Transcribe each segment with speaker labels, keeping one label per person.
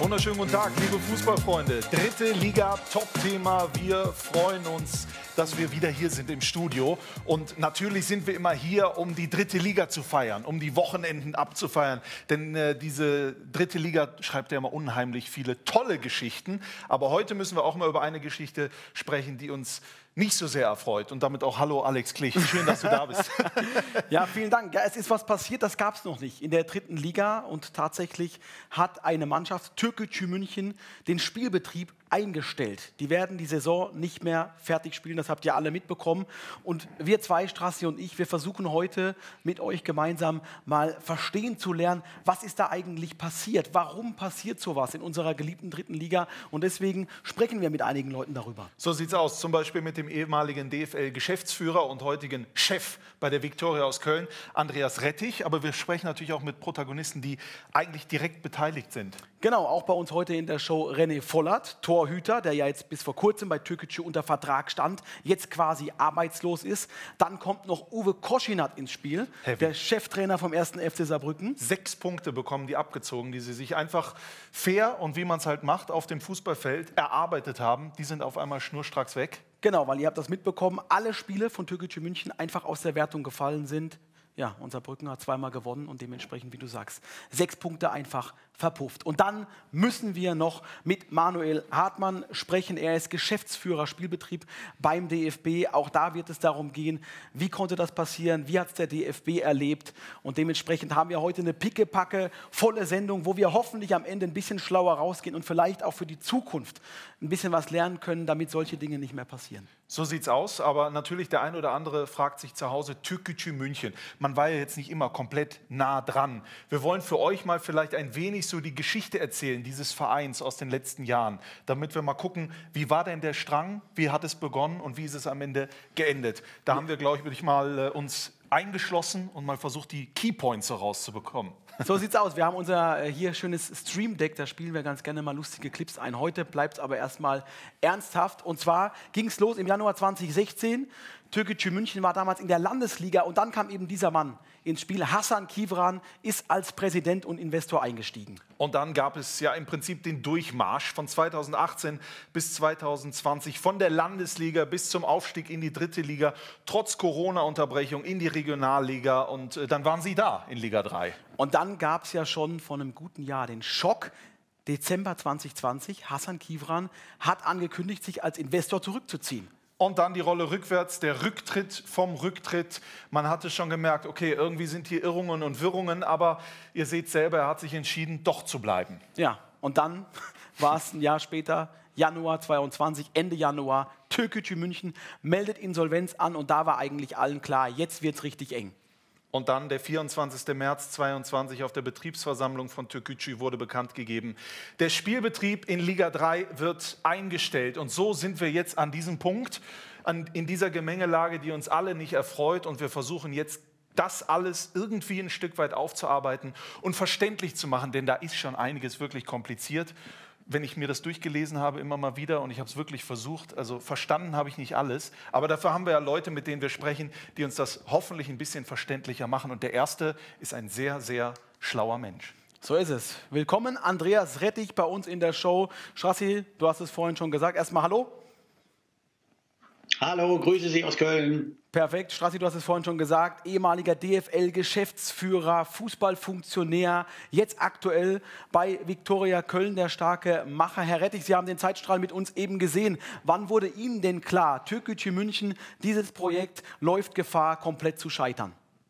Speaker 1: Wunderschönen guten Tag, liebe Fußballfreunde. Dritte Liga, Top-Thema. Wir freuen uns, dass wir wieder hier sind im Studio. Und natürlich sind wir immer hier, um die dritte Liga zu feiern, um die Wochenenden abzufeiern. Denn diese dritte Liga schreibt ja immer unheimlich viele tolle Geschichten. Aber heute müssen wir auch mal über eine Geschichte sprechen, die uns nicht so sehr erfreut. Und damit auch hallo Alex Klich. Schön, dass du da bist.
Speaker 2: Ja, vielen Dank. Ja, es ist was passiert, das gab es noch nicht in der dritten Liga. Und tatsächlich hat eine Mannschaft, Türkgücü München, den Spielbetrieb eingestellt. Die werden die Saison nicht mehr fertig spielen, das habt ihr alle mitbekommen. Und wir zwei, Strassi und ich, wir versuchen heute mit euch gemeinsam mal verstehen zu lernen, was ist da eigentlich passiert? Warum passiert sowas in unserer geliebten dritten Liga? Und deswegen sprechen wir mit einigen Leuten darüber.
Speaker 1: So sieht's aus, zum Beispiel mit dem ehemaligen DFL-Geschäftsführer und heutigen Chef bei der Viktoria aus Köln, Andreas Rettich. Aber wir sprechen natürlich auch mit Protagonisten, die eigentlich direkt beteiligt sind.
Speaker 2: Genau, auch bei uns heute in der Show René Vollert, Torhüter, der ja jetzt bis vor kurzem bei Türkgücü unter Vertrag stand, jetzt quasi arbeitslos ist. Dann kommt noch Uwe Koschinat ins Spiel, der Cheftrainer vom 1. FC Saarbrücken.
Speaker 1: 6 Punkte bekommen die abgezogen, die sie sich einfach fair und wie man es halt macht auf dem Fußballfeld erarbeitet haben. Die sind auf einmal schnurstracks weg.
Speaker 2: Genau, weil ihr habt das mitbekommen, alle Spiele von Türkgücü München einfach aus der Wertung gefallen sind. Ja, unser Saarbrücken hat zweimal gewonnen und dementsprechend, wie du sagst, 6 Punkte einfach verpufft. Und dann müssen wir noch mit Manuel Hartmann sprechen. Er ist Geschäftsführer Spielbetrieb beim DFB. Auch da wird es darum gehen, wie konnte das passieren, wie hat es der DFB erlebt. Und dementsprechend haben wir heute eine pickepacke, volle Sendung, wo wir hoffentlich am Ende ein bisschen schlauer rausgehen und vielleicht auch für die Zukunft ein bisschen was lernen können, damit solche Dinge nicht mehr passieren.
Speaker 1: So sieht's aus, aber natürlich der ein oder andere fragt sich zu Hause, Türkgücü München. Man war ja jetzt nicht immer komplett nah dran. Wir wollen für euch mal vielleicht ein wenig so die Geschichte erzählen dieses Vereins aus den letzten Jahren, damit wir mal gucken, wie war denn der Strang, wie hat es begonnen und wie ist es am Ende geendet. Da haben wir, glaube ich, mal uns eingeschlossen und mal versucht, die Keypoints so rauszubekommen.
Speaker 2: So sieht's aus. Wir haben unser hier schönes Stream Deck, da spielen wir ganz gerne mal lustige Clips ein. Heute bleibt es aber erstmal ernsthaft. Und zwar ging es los im Januar 2016. Türkgücü München war damals in der Landesliga und dann kam eben dieser Mann ins Spiel. Hasan Kivran ist als Präsident und Investor eingestiegen.
Speaker 1: Und dann gab es ja im Prinzip den Durchmarsch von 2018 bis 2020, von der Landesliga bis zum Aufstieg in die dritte Liga, trotz Corona-Unterbrechung in die Regionalliga. Und dann waren sie da in Liga 3.
Speaker 2: Und dann gab es ja schon vor einem guten Jahr den Schock. Dezember 2020, Hasan Kivran hat angekündigt, sich als Investor zurückzuziehen.
Speaker 1: Und dann die Rolle rückwärts, der Rücktritt vom Rücktritt. Man hatte schon gemerkt, okay, irgendwie sind hier Irrungen und Wirrungen, aber ihr seht selber, er hat sich entschieden, doch zu bleiben.
Speaker 2: Ja, und dann war es ein Jahr später, Januar 22, Ende Januar, Türkgücü München meldet Insolvenz an und da war eigentlich allen klar, jetzt wird es richtig eng.
Speaker 1: Und dann der 24. März 2022 auf der Betriebsversammlung von Türkgücü wurde bekannt gegeben, der Spielbetrieb in Liga 3 wird eingestellt. Und so sind wir jetzt an diesem Punkt, in dieser Gemengelage, die uns alle nicht erfreut. Und wir versuchen jetzt, das alles irgendwie ein Stück weit aufzuarbeiten und verständlich zu machen, denn da ist schon einiges wirklich kompliziert. Wenn ich mir das durchgelesen habe, immer mal wieder, und ich habe es wirklich versucht, also verstanden habe ich nicht alles, aber dafür haben wir ja Leute, mit denen wir sprechen, die uns das hoffentlich ein bisschen verständlicher machen. Und der Erste ist ein sehr, sehr schlauer Mensch.
Speaker 2: So ist es. Willkommen, Andreas Rettich, bei uns in der Show. Strassi, du hast es vorhin schon gesagt. Erstmal hallo.
Speaker 3: Hallo, grüße Sie aus Köln.
Speaker 2: Perfekt, Strassi, du hast es vorhin schon gesagt, ehemaliger DFL-Geschäftsführer, Fußballfunktionär, jetzt aktuell bei Viktoria Köln, der starke Macher. Herr Rettich, Sie haben den Zeitstrahl mit uns eben gesehen. Wann wurde Ihnen denn klar, Türkgücü München, dieses Projekt läuft Gefahr, komplett zu scheitern?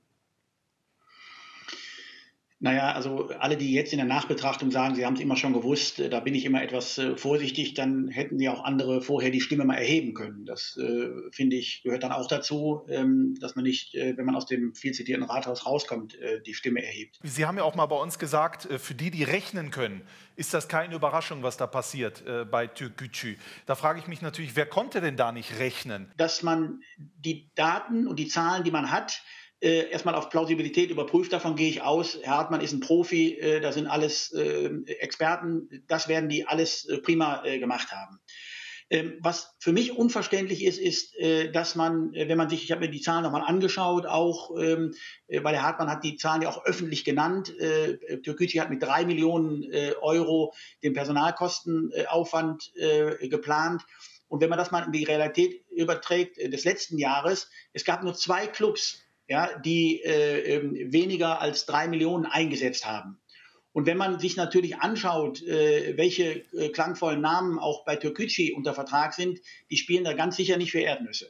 Speaker 3: Naja, also alle, die jetzt in der Nachbetrachtung sagen, sie haben es immer schon gewusst, da bin ich immer etwas vorsichtig, dann hätten die auch andere vorher die Stimme mal erheben können. Das, finde ich, gehört dann auch dazu, dass man nicht, wenn man aus dem viel zitierten Rathaus rauskommt, die Stimme erhebt.
Speaker 1: Sie haben ja auch mal bei uns gesagt, für die, die rechnen können, ist das keine Überraschung, was da passiert bei Türkgücü. Da frage ich mich natürlich, wer konnte denn da nicht rechnen?
Speaker 3: Dass man die Daten und die Zahlen, die man hat, erstmal auf Plausibilität überprüft, davon gehe ich aus. Herr Hartmann ist ein Profi, da sind alles Experten, das werden die alles prima gemacht haben. Was für mich unverständlich ist, dass man, wenn man sich, ich habe mir die Zahlen nochmal angeschaut, auch, weil der Hartmann hat die Zahlen ja auch öffentlich genannt. Türkgücü hat mit 3 Millionen Euro den Personalkostenaufwand geplant. Und wenn man das mal in die Realität überträgt des letzten Jahres, es gab nur 2 Clubs, ja, die weniger als 3 Millionen eingesetzt haben. Und wenn man sich natürlich anschaut, welche klangvollen Namen auch bei Türkgücü unter Vertrag sind, die spielen da ganz sicher nicht für Erdnüsse.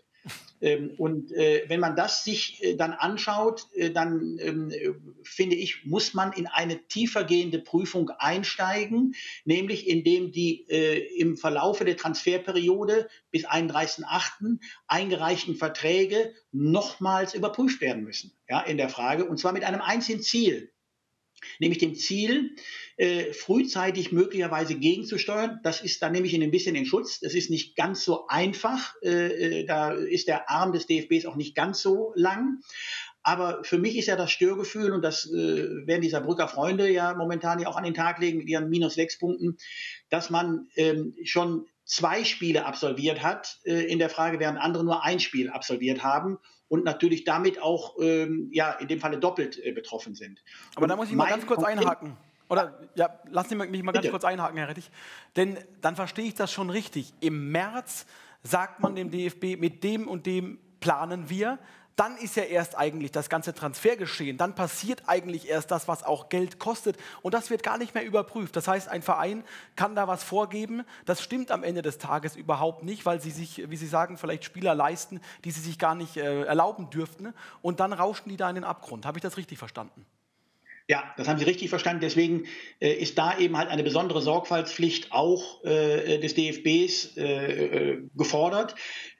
Speaker 3: Wenn man das sich dann anschaut, dann finde ich, muss man in eine tiefergehende Prüfung einsteigen, nämlich indem die im Verlaufe der Transferperiode bis 31.08. eingereichten Verträge nochmals überprüft werden müssen, ja, in der Frage, und zwar mit einem einzigen Ziel. Nämlich dem Ziel, frühzeitig möglicherweise gegenzusteuern. Das ist dann nämlich ein bisschen in Schutz. Das ist nicht ganz so einfach. Da ist der Arm des DFBs auch nicht ganz so lang. Aber für mich ist ja das Störgefühl, und das werden die Saarbrücker Freunde ja momentan ja auch an den Tag legen mit ihren -6 Punkten, dass man schon 2 Spiele absolviert hat in der Frage, während andere nur ein Spiel absolviert haben und natürlich damit auch ja, in dem Falle doppelt betroffen sind.
Speaker 2: Aber da muss ich mal ganz kurz einhaken. Oder ja, lassen Sie mich mal ganz kurz einhaken, Herr Rettich. Denn dann verstehe ich das schon richtig. Im März sagt man dem DFB, mit dem und dem planen wir. Dann ist ja erst eigentlich das ganze Transfergeschehen. Dann passiert eigentlich erst das, was auch Geld kostet. Und das wird gar nicht mehr überprüft. Das heißt, ein Verein kann da was vorgeben. Das stimmt am Ende des Tages überhaupt nicht, weil sie sich, wie Sie sagen, vielleicht Spieler leisten, die sie sich gar nicht erlauben dürften. Und dann rauschen die da in den Abgrund. Habe ich das richtig verstanden?
Speaker 3: Ja, das haben Sie richtig verstanden. Deswegen ist da eben halt eine besondere Sorgfaltspflicht auch des DFBs gefordert.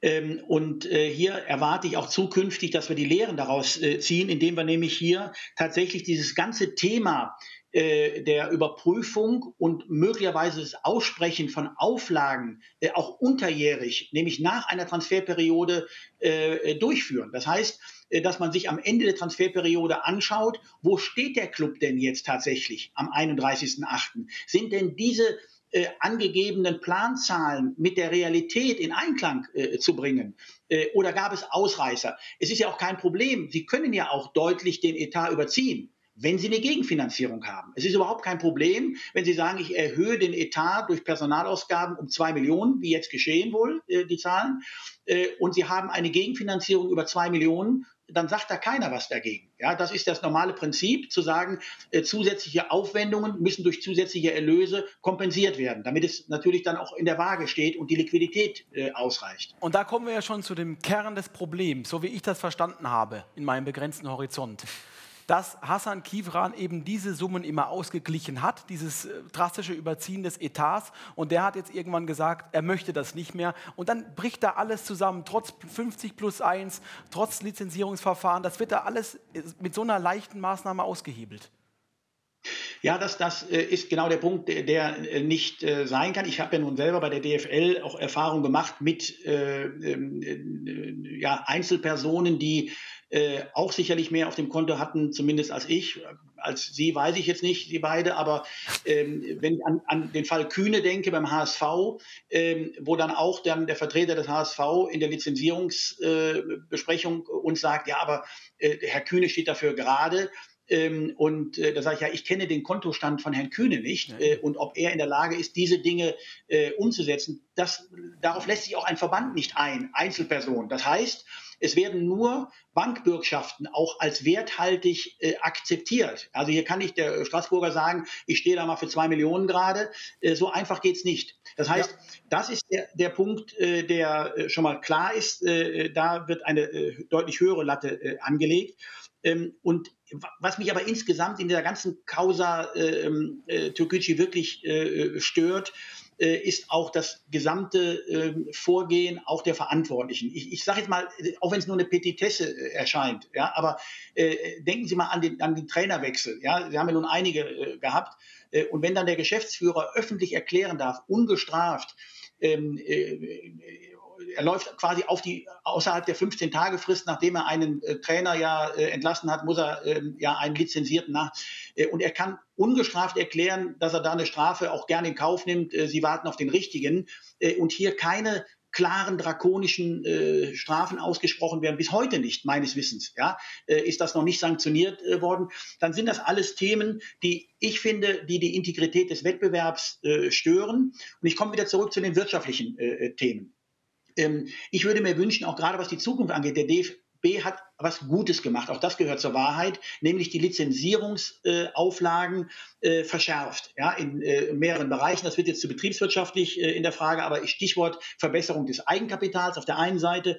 Speaker 3: Hier erwarte ich auch zukünftig, dass wir die Lehren daraus ziehen, indem wir nämlich hier tatsächlich dieses ganze Thema der Überprüfung und möglicherweise das Aussprechen von Auflagen auch unterjährig, nämlich nach einer Transferperiode, durchführen. Das heißt, dass man sich am Ende der Transferperiode anschaut, wo steht der Club denn jetzt tatsächlich am 31.08.? Sind denn diese angegebenen Planzahlen mit der Realität in Einklang zu bringen? Oder gab es Ausreißer? Es ist ja auch kein Problem. Sie können ja auch deutlich den Etat überziehen, wenn Sie eine Gegenfinanzierung haben. Es ist überhaupt kein Problem, wenn Sie sagen, ich erhöhe den Etat durch Personalausgaben um 2 Millionen, wie jetzt geschehen wohl, die Zahlen, und Sie haben eine Gegenfinanzierung über 2 Millionen, dann sagt da keiner was dagegen. Ja, das ist das normale Prinzip, zu sagen, zusätzliche Aufwendungen müssen durch zusätzliche Erlöse kompensiert werden, damit es natürlich dann auch in der Waage steht und die Liquidität ausreicht.
Speaker 2: Und da kommen wir ja schon zu dem Kern des Problems, so wie ich das verstanden habe in meinem begrenzten Horizont. Dass Hasan Kivran eben diese Summen immer ausgeglichen hat, dieses drastische Überziehen des Etats. Und der hat jetzt irgendwann gesagt, er möchte das nicht mehr. Und dann bricht da alles zusammen, trotz 50+1, trotz Lizenzierungsverfahren. Das wird da alles mit so einer leichten Maßnahme ausgehebelt.
Speaker 3: Ja, das ist genau der Punkt, der nicht sein kann. Ich habe ja nun selber bei der DFL auch Erfahrung gemacht mit ja, Einzelpersonen, die auch sicherlich mehr auf dem Konto hatten, zumindest als ich. Als Sie weiß ich jetzt nicht, Sie beide, aber wenn ich an den Fall Kühne denke beim HSV, wo dann auch der Vertreter des HSV in der Lizenzierungsbesprechung uns sagt, ja, aber Herr Kühne steht dafür gerade. Da sage ich ja, ich kenne den Kontostand von Herrn Kühne nicht und ob er in der Lage ist, diese Dinge umzusetzen, darauf lässt sich auch ein Verband nicht ein, Einzelperson. Das heißt, es werden nur Bankbürgschaften auch als werthaltig akzeptiert. Also hier kann nicht der Straßburger sagen, ich stehe da mal für 2 Millionen gerade. So einfach geht's nicht. Das heißt, das ist der Punkt, der schon mal klar ist. Da wird eine deutlich höhere Latte angelegt. Und was mich aber insgesamt in der ganzen Causa Türkgücü wirklich stört, ist auch das gesamte Vorgehen auch der Verantwortlichen. Ich sage jetzt mal, auch wenn es nur eine Petitesse erscheint, ja, aber denken Sie mal an den Trainerwechsel. Ja, wir haben ja nun einige gehabt. Und wenn dann der Geschäftsführer öffentlich erklären darf, ungestraft, er läuft quasi außerhalb der 15-Tage-Frist, nachdem er einen Trainer ja entlassen hat, muss er ja einen lizenzierten und er kann ungestraft erklären, dass er da eine Strafe auch gerne in Kauf nimmt. Sie warten auf den Richtigen und hier keine klaren drakonischen Strafen ausgesprochen werden, bis heute nicht, meines Wissens. Ja, ist das noch nicht sanktioniert worden. Dann sind das alles Themen, die ich finde, die Integrität des Wettbewerbs stören. Und ich komme wieder zurück zu den wirtschaftlichen Themen. Ich würde mir wünschen, auch gerade was die Zukunft angeht, der DFB hat was Gutes gemacht, auch das gehört zur Wahrheit, nämlich die Lizenzierungsauflagen verschärft, ja, in mehreren Bereichen. Das wird jetzt zu betriebswirtschaftlich in der Frage, aber Stichwort Verbesserung des Eigenkapitals auf der einen Seite.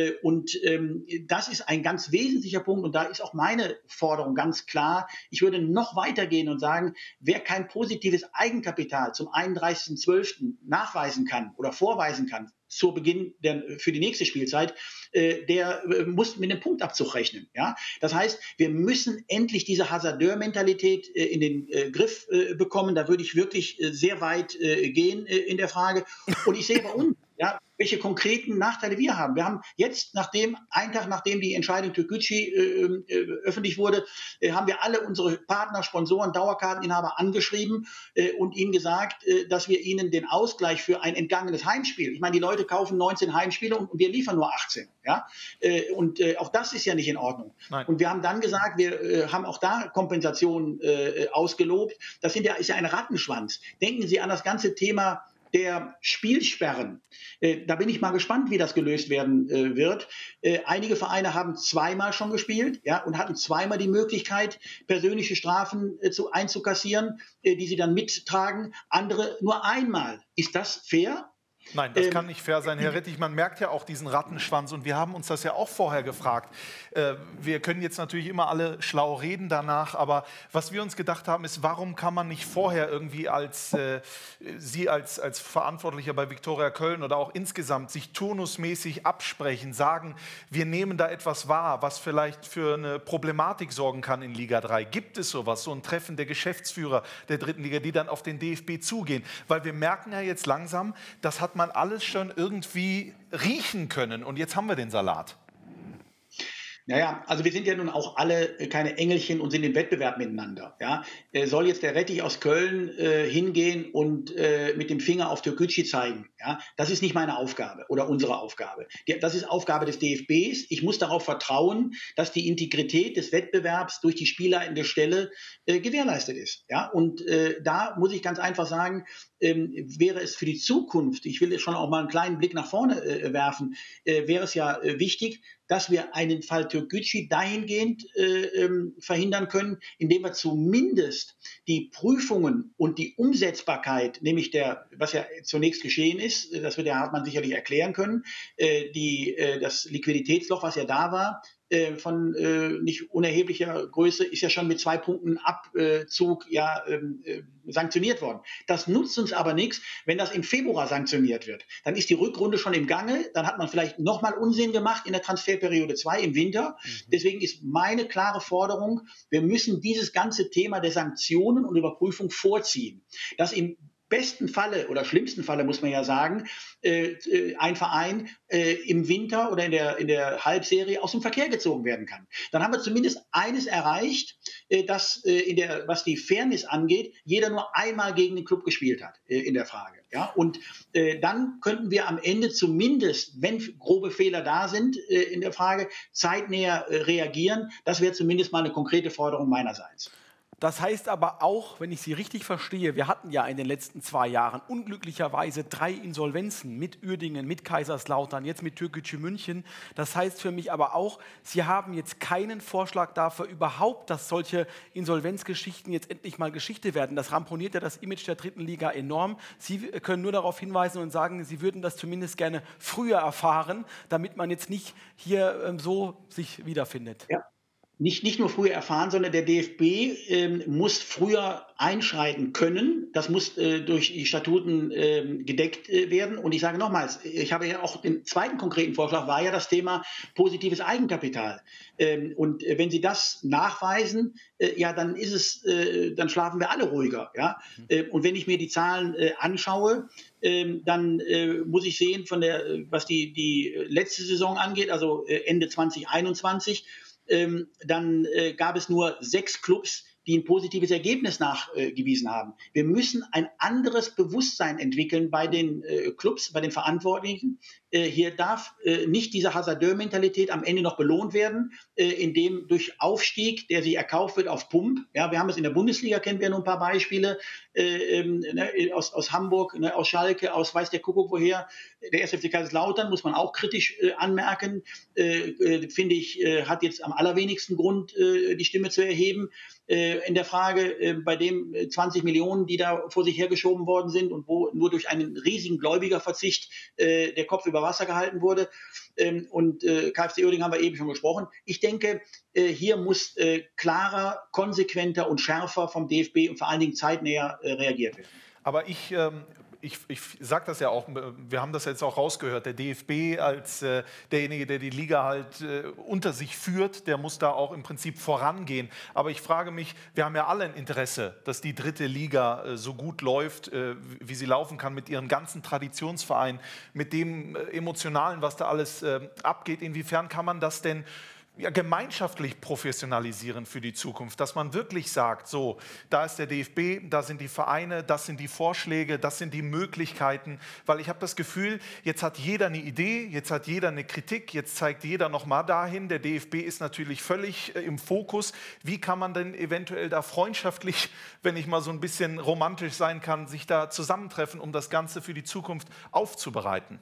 Speaker 3: Das ist ein ganz wesentlicher Punkt und da ist auch meine Forderung ganz klar. Ich würde noch weitergehen und sagen, wer kein positives Eigenkapital zum 31.12. nachweisen kann oder vorweisen kann, zu Beginn für die nächste Spielzeit, der muss mit einem Punktabzug rechnen. Ja? Das heißt, wir müssen endlich diese Hasardeur-Mentalität in den Griff bekommen. Da würde ich wirklich sehr weit gehen in der Frage. Und ich sehe bei uns, ja, welche konkreten Nachteile wir haben. Wir haben jetzt, einen Tag nachdem die Entscheidung Türkgücü öffentlich wurde, haben wir alle unsere Partner, Sponsoren, Dauerkarteninhaber angeschrieben und ihnen gesagt, dass wir ihnen den Ausgleich für ein entgangenes Heimspiel, ich meine, die Leute kaufen 19 Heimspiele und wir liefern nur 18. Ja? Auch das ist ja nicht in Ordnung. Nein. Und wir haben dann gesagt, wir haben auch da Kompensationen ausgelobt. Das ist ja ein Rattenschwanz. Denken Sie an das ganze Thema der Spielsperren. Da bin ich mal gespannt, wie das gelöst werden wird. Einige Vereine haben zweimal schon gespielt, ja, und hatten zweimal die Möglichkeit, persönliche Strafen einzukassieren, die sie dann mittragen. Andere nur einmal. Ist das fair?
Speaker 1: Nein, das kann nicht fair sein, Herr Rettich. Man merkt ja auch diesen Rattenschwanz und wir haben uns das ja auch vorher gefragt. Wir können jetzt natürlich immer alle schlau reden danach, aber was wir uns gedacht haben, ist, warum kann man nicht vorher irgendwie Sie als Verantwortlicher bei Viktoria Köln oder auch insgesamt sich turnusmäßig absprechen, sagen, wir nehmen da etwas wahr, was vielleicht für eine Problematik sorgen kann in Liga 3. Gibt es sowas, so ein Treffen der Geschäftsführer der dritten Liga, die dann auf den DFB zugehen? Weil wir merken ja jetzt langsam, das hat man alles schon irgendwie riechen können und jetzt haben wir den Salat.
Speaker 3: Naja, also wir sind ja nun auch alle keine Engelchen und sind im Wettbewerb miteinander. Ja? Soll jetzt der Rettich aus Köln hingehen und mit dem Finger auf Türkgücü zeigen? Ja? Das ist nicht meine Aufgabe oder unsere Aufgabe. Das ist Aufgabe des DFBs. Ich muss darauf vertrauen, dass die Integrität des Wettbewerbs durch die spielleitende Stelle gewährleistet ist. Ja? Und da muss ich ganz einfach sagen, wäre es für die Zukunft, ich will schon auch mal einen kleinen Blick nach vorne werfen, wäre es ja wichtig, dass wir einen Fall Türkgücü dahingehend verhindern können, indem wir zumindest die Prüfungen und die Umsetzbarkeit, nämlich was ja zunächst geschehen ist, das wird der Hartmann sicherlich erklären können, das Liquiditätsloch, was ja da war, von nicht unerheblicher Größe, ist ja schon mit 2 Punkten Abzug sanktioniert worden. Das nutzt uns aber nichts, wenn das im Februar sanktioniert wird. Dann ist die Rückrunde schon im Gange, dann hat man vielleicht nochmal Unsinn gemacht in der Transferperiode 2 im Winter. Deswegen ist meine klare Forderung, wir müssen dieses ganze Thema der Sanktionen und Überprüfung vorziehen. Dass im besten Falle oder schlimmsten Falle, muss man ja sagen, ein Verein im Winter oder in der Halbserie aus dem Verkehr gezogen werden kann. Dann haben wir zumindest eines erreicht, dass was die Fairness angeht, jeder nur einmal gegen den Club gespielt hat in der Frage. Ja? Und dann könnten wir am Ende zumindest, wenn grobe Fehler da sind in der Frage, zeitnah reagieren. Das wäre zumindest mal eine konkrete Forderung meinerseits.
Speaker 2: Das heißt aber auch, wenn ich Sie richtig verstehe, wir hatten ja in den letzten 2 Jahren unglücklicherweise 3 Insolvenzen mit Uerdingen, mit Kaiserslautern, jetzt mit Türkgücü München. Das heißt für mich aber auch, Sie haben jetzt keinen Vorschlag dafür überhaupt, dass solche Insolvenzgeschichten jetzt endlich mal Geschichte werden. Das ramponiert ja das Image der dritten Liga enorm. Sie können nur darauf hinweisen und sagen, Sie würden das zumindest gerne früher erfahren, damit man jetzt nicht hier so sich wiederfindet.
Speaker 3: Ja. nicht nur früher erfahren, sondern der DFB muss früher einschreiten können. Das muss durch die Statuten gedeckt werden. Und ich sage nochmals, ich habe ja auch den zweiten konkreten Vorschlag, war ja das Thema positives Eigenkapital. Und wenn Sie das nachweisen, ja, dann ist es, dann schlafen wir alle ruhiger. Ja? Und wenn ich mir die Zahlen anschaue, dann muss ich sehen, was die letzte Saison angeht, also Ende 2021, dann gab es nur 6 Clubs, die ein positives Ergebnis nachgewiesen haben. Wir müssen ein anderes Bewusstsein entwickeln bei den Clubs, bei den Verantwortlichen. Hier darf nicht diese Hasardeur-Mentalität am Ende noch belohnt werden, indem durch Aufstieg, der sich erkauft wird auf Pump. Ja, wir haben es in der Bundesliga, kennen wir nur ein paar Beispiele, aus Hamburg, aus Schalke, aus weiß der Kuckuck woher. Der 1. FC Kaiserslautern muss man auch kritisch anmerken, finde ich, hat jetzt am allerwenigsten Grund, die Stimme zu erheben. In der Frage, bei dem 20 Millionen, die da vor sich hergeschoben worden sind und wo nur durch einen riesigen Gläubigerverzicht der Kopf über Wasser gehalten wurde. Und KfC Uerdingen haben wir eben schon gesprochen. Ich denke, hier muss klarer, konsequenter und schärfer vom DFB und vor allen Dingen zeitnäher reagiert werden.
Speaker 1: Aber ich sage das ja auch, wir haben das jetzt auch rausgehört, der DFB als derjenige, der die Liga halt unter sich führt, der muss da auch im Prinzip vorangehen. Aber ich frage mich, wir haben ja alle ein Interesse, dass die 3. Liga so gut läuft, wie sie laufen kann, mit ihren ganzen Traditionsvereinen, mit dem Emotionalen, was da alles abgeht. Inwiefern kann man das denn gemeinschaftlich professionalisieren für die Zukunft, dass man wirklich sagt, so, da ist der DFB, da sind die Vereine, das sind die Vorschläge, das sind die Möglichkeiten, weil ich habe das Gefühl, jetzt hat jeder eine Idee, jetzt hat jeder eine Kritik, jetzt zeigt jeder nochmal dahin, der DFB ist natürlich völlig im Fokus. Wie kann man denn eventuell da freundschaftlich, wenn ich mal so ein bisschen romantisch sein kann, sich da zusammentreffen, um das Ganze für die Zukunft aufzubereiten?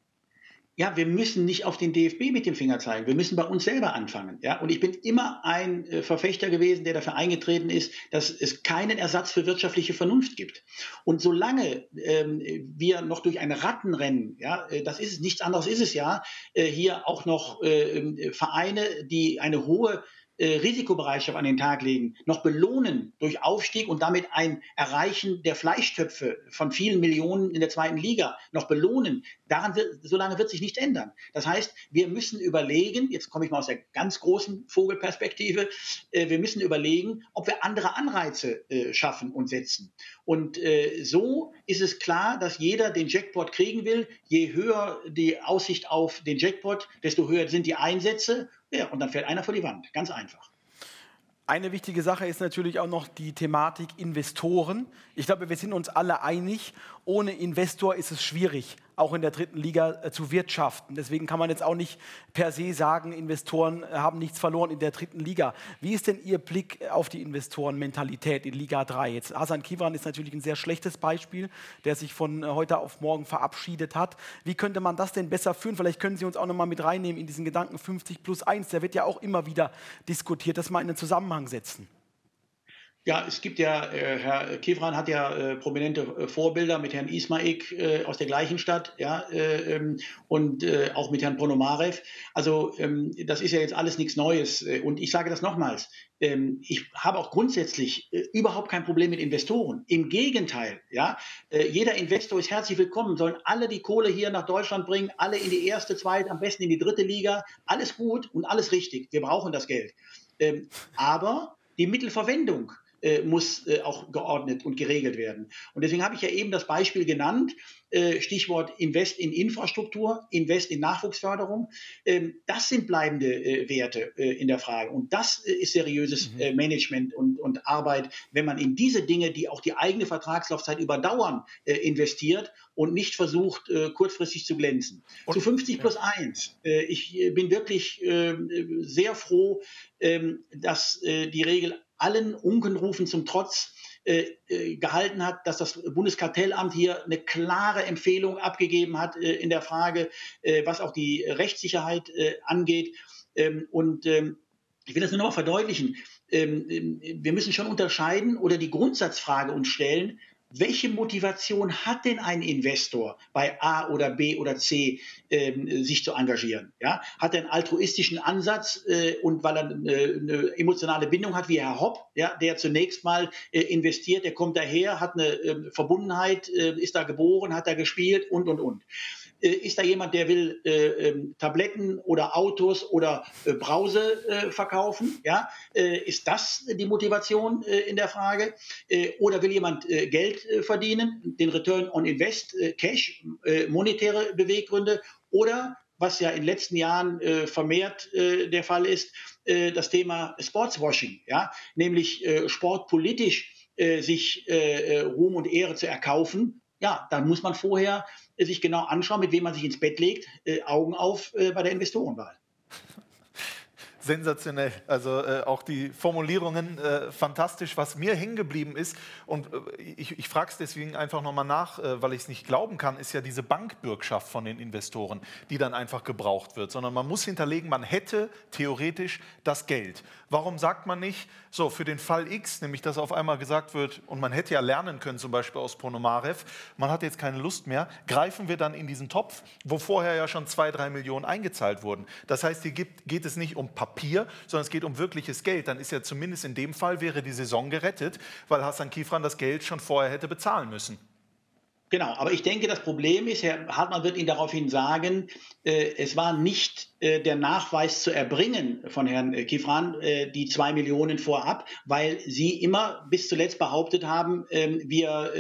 Speaker 3: Ja, wir müssen nicht auf den DFB mit dem Finger zeigen. Wir müssen bei uns selber anfangen. Ja? Und ich bin immer ein Verfechter gewesen, der dafür eingetreten ist, dass es keinen Ersatz für wirtschaftliche Vernunft gibt. Und solange wir noch durch ein Rattenrennen, ja, das ist nichts anderes ist es ja, hier auch noch Vereine, die eine hohe Risikobereitschaft an den Tag legen, noch belohnen durch Aufstieg und damit ein Erreichen der Fleischtöpfe von vielen Millionen in der 2. Liga, noch belohnen, solange wird sich nichts ändern. Das heißt, wir müssen überlegen, jetzt komme ich mal aus der ganz großen Vogelperspektive, wir müssen überlegen, ob wir andere Anreize schaffen und setzen. Und so ist es klar, dass jeder den Jackpot kriegen will. Je höher die Aussicht auf den Jackpot, desto höher sind die Einsätze. Ja, und dann fällt einer vor die Wand. Ganz einfach.
Speaker 2: Eine wichtige Sache ist natürlich auch noch die Thematik Investoren. Ich glaube, wir sind uns alle einig, ohne Investor ist es schwierig, auch in der 3. Liga zu wirtschaften. Deswegen kann man jetzt auch nicht per se sagen, Investoren haben nichts verloren in der 3. Liga. Wie ist denn Ihr Blick auf die Investorenmentalität in Liga 3? Jetzt Hasan Kivran ist natürlich ein sehr schlechtes Beispiel, der sich von heute auf morgen verabschiedet hat. Wie könnte man das denn besser führen? Vielleicht können Sie uns auch noch mal mit reinnehmen in diesen Gedanken 50+1. Der wird ja auch immer wieder diskutiert, das mal in einen Zusammenhang setzen.
Speaker 3: Ja, es gibt ja, Herr Kivran hat ja prominente Vorbilder mit Herrn Ismaik aus der gleichen Stadt, ja, und auch mit Herrn Ponomarev. Also das ist ja jetzt alles nichts Neues. Und ich sage das nochmals, ich habe auch grundsätzlich überhaupt kein Problem mit Investoren. Im Gegenteil, ja, jeder Investor ist herzlich willkommen, sollen alle die Kohle hier nach Deutschland bringen, alle in die 1., 2., am besten in die 3. Liga. Alles gut und alles richtig. Wir brauchen das Geld. Aber die Mittelverwendung muss auch geordnet und geregelt werden. Und deswegen habe ich ja eben das Beispiel genannt, Stichwort Invest in Infrastruktur, Invest in Nachwuchsförderung. Das sind bleibende Werte in der Frage. Und das ist seriöses Management und Arbeit, wenn man in diese Dinge, die auch die eigene Vertragslaufzeit überdauern, investiert und nicht versucht, kurzfristig zu glänzen. Und, zu 50+1. Ich bin wirklich sehr froh, dass die Regel allen Unkenrufen zum Trotz gehalten hat, dass das Bundeskartellamt hier eine klare Empfehlung abgegeben hat in der Frage, was auch die Rechtssicherheit angeht. Und ich will das nur noch mal verdeutlichen. Wir müssen schon unterscheiden oder die Grundsatzfrage uns stellen, welche Motivation hat denn ein Investor bei A oder B oder C sich zu engagieren? Ja? Hat er einen altruistischen Ansatz und weil er eine emotionale Bindung hat, wie Herr Hopp, ja, der zunächst mal investiert, der kommt daher, hat eine Verbundenheit, ist da geboren, hat da gespielt und. Ist da jemand, der will Tabletten oder Autos oder Brause verkaufen? Ja? Ist das die Motivation in der Frage? Oder will jemand Geld verdienen, den Return on Invest, Cash, monetäre Beweggründe? Oder, was ja in den letzten Jahren vermehrt der Fall ist, das Thema Sportswashing, ja? Nämlich sportpolitisch sich Ruhm und Ehre zu erkaufen. Ja, dann muss man vorher sich genau anschauen, mit wem man sich ins Bett legt, Augen auf bei der Investorenwahl.
Speaker 1: Sensationell. Also auch die Formulierungen fantastisch. Was mir hängen geblieben ist, und ich frage es deswegen einfach nochmal nach, weil ich es nicht glauben kann, ist ja diese Bankbürgschaft von den Investoren, die dann einfach gebraucht wird. Sondern man muss hinterlegen, man hätte theoretisch das Geld. Warum sagt man nicht, so für den Fall X, nämlich dass auf einmal gesagt wird, und man hätte ja lernen können, zum Beispiel aus Ponomarev, man hat jetzt keine Lust mehr, greifen wir dann in diesen Topf, wo vorher ja schon 2-3 Millionen eingezahlt wurden. Das heißt, hier geht es nicht um Papier, sondern es geht um wirkliches Geld. Dann ist ja zumindest in dem Fall wäre die Saison gerettet, weil Hasan Kifran das Geld schon vorher hätte bezahlen müssen.
Speaker 3: Genau, aber ich denke, das Problem ist, Herr Hartmann wird Ihnen daraufhin sagen, es war nicht der Nachweis zu erbringen von Herrn Kifran, die 2 Millionen vorab, weil Sie immer bis zuletzt behauptet haben, wir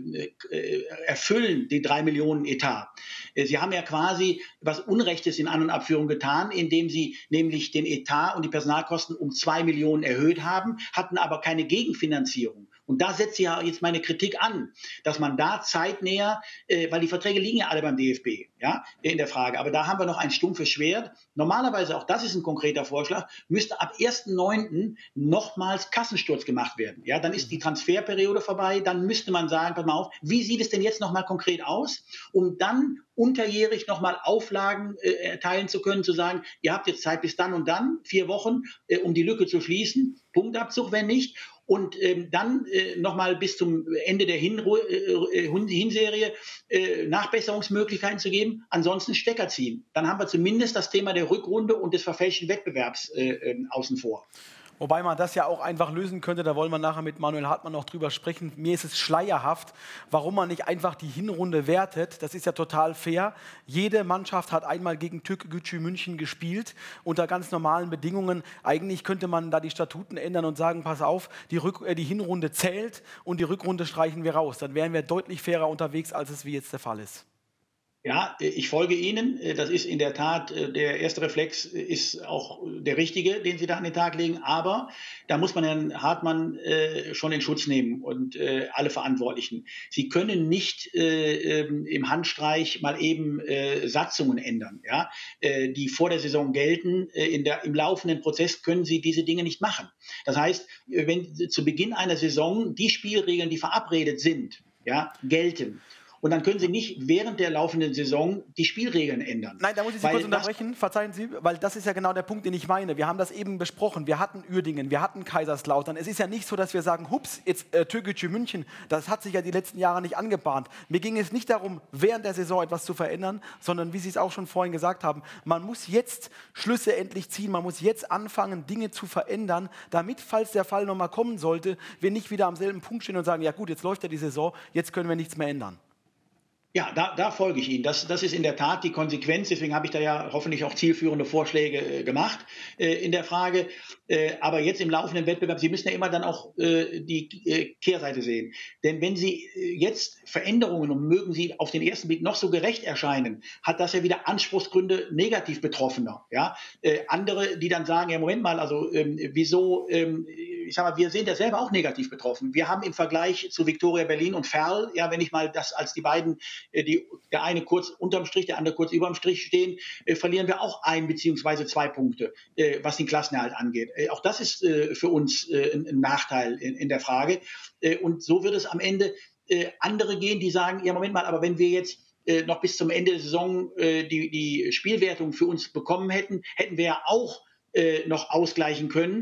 Speaker 3: erfüllen die 3 Millionen Etat. Sie haben ja quasi was Unrechtes in An- und Abführung getan, indem Sie nämlich den Etat und die Personalkosten um 2 Millionen erhöht haben, hatten aber keine Gegenfinanzierung. Und da setzt ja jetzt meine Kritik an, dass man da zeitnäher, weil die Verträge liegen ja alle beim DFB, ja, in der Frage. Aber da haben wir noch ein stumpfes Schwert. Normalerweise, auch das ist ein konkreter Vorschlag, müsste ab 1.9. nochmals Kassensturz gemacht werden. Ja, dann ist die Transferperiode vorbei. Dann müsste man sagen, pass mal auf, wie sieht es denn jetzt nochmal konkret aus, um dann unterjährig nochmal Auflagen erteilen zu können, zu sagen, ihr habt jetzt Zeit bis dann und dann, 4 Wochen, um die Lücke zu schließen, Punktabzug, wenn nicht. Und dann nochmal bis zum Ende der Hinserie Nachbesserungsmöglichkeiten zu geben, ansonsten Stecker ziehen. Dann haben wir zumindest das Thema der Rückrunde und des verfälschten Wettbewerbs außen vor.
Speaker 2: Wobei man das ja auch einfach lösen könnte, da wollen wir nachher mit Manuel Hartmann noch drüber sprechen. Mir ist es schleierhaft, warum man nicht einfach die Hinrunde wertet. Das ist ja total fair. Jede Mannschaft hat einmal gegen Türkgücü München gespielt, unter ganz normalen Bedingungen. Eigentlich könnte man da die Statuten ändern und sagen, pass auf, die Hinrunde zählt und die Rückrunde streichen wir raus. Dann wären wir deutlich fairer unterwegs, als es wie jetzt der Fall ist.
Speaker 3: Ja, ich folge Ihnen. Das ist in der Tat, der erste Reflex ist auch der richtige, den Sie da an den Tag legen. Aber da muss man Herrn Hartmann schon in Schutz nehmen und alle Verantwortlichen. Sie können nicht im Handstreich mal eben Satzungen ändern, ja, die vor der Saison gelten. Im laufenden Prozess können Sie diese Dinge nicht machen. Das heißt, wenn zu Beginn einer Saison die Spielregeln, die verabredet sind, ja, gelten, und dann können Sie nicht während der laufenden Saison die Spielregeln ändern.
Speaker 2: Nein, da muss ich Sie kurz unterbrechen, verzeihen Sie, weil das ist ja genau der Punkt, den ich meine. Wir haben das eben besprochen, wir hatten Uerdingen, wir hatten Kaiserslautern. Es ist ja nicht so, dass wir sagen, hups, jetzt Türkgücü München, das hat sich ja die letzten Jahre nicht angebahnt. Mir ging es nicht darum, während der Saison etwas zu verändern, sondern wie Sie es auch schon vorhin gesagt haben, man muss jetzt Schlüsse endlich ziehen, man muss jetzt anfangen, Dinge zu verändern, damit, falls der Fall nochmal kommen sollte, wir nicht wieder am selben Punkt stehen und sagen, ja gut, jetzt läuft ja die Saison, jetzt können wir nichts mehr ändern.
Speaker 3: Ja, da folge ich Ihnen. Das ist in der Tat die Konsequenz. Deswegen habe ich da ja hoffentlich auch zielführende Vorschläge gemacht in der Frage. Aber jetzt im laufenden Wettbewerb, Sie müssen ja immer dann auch die Kehrseite sehen. Denn wenn Sie jetzt Veränderungen, und mögen sie auf den ersten Blick noch so gerecht erscheinen, hat das ja wieder Anspruchsgründe negativ Betroffener. Ja? Andere, die dann sagen, ja Moment mal, also wieso, ich sag mal, wir sind ja selber auch negativ betroffen. Wir haben im Vergleich zu Viktoria Berlin und Verl, ja, wenn ich mal das als die beiden, der eine kurz unterm Strich, der andere kurz überm Strich stehen, verlieren wir auch 1 bzw. 2 Punkte, was den Klassenerhalt angeht. Auch das ist für uns ein Nachteil in der Frage. Und so wird es am Ende andere gehen, die sagen, ja Moment mal, aber wenn wir jetzt noch bis zum Ende der Saison die Spielwertung für uns bekommen hätten, hätten wir ja auch noch ausgleichen können.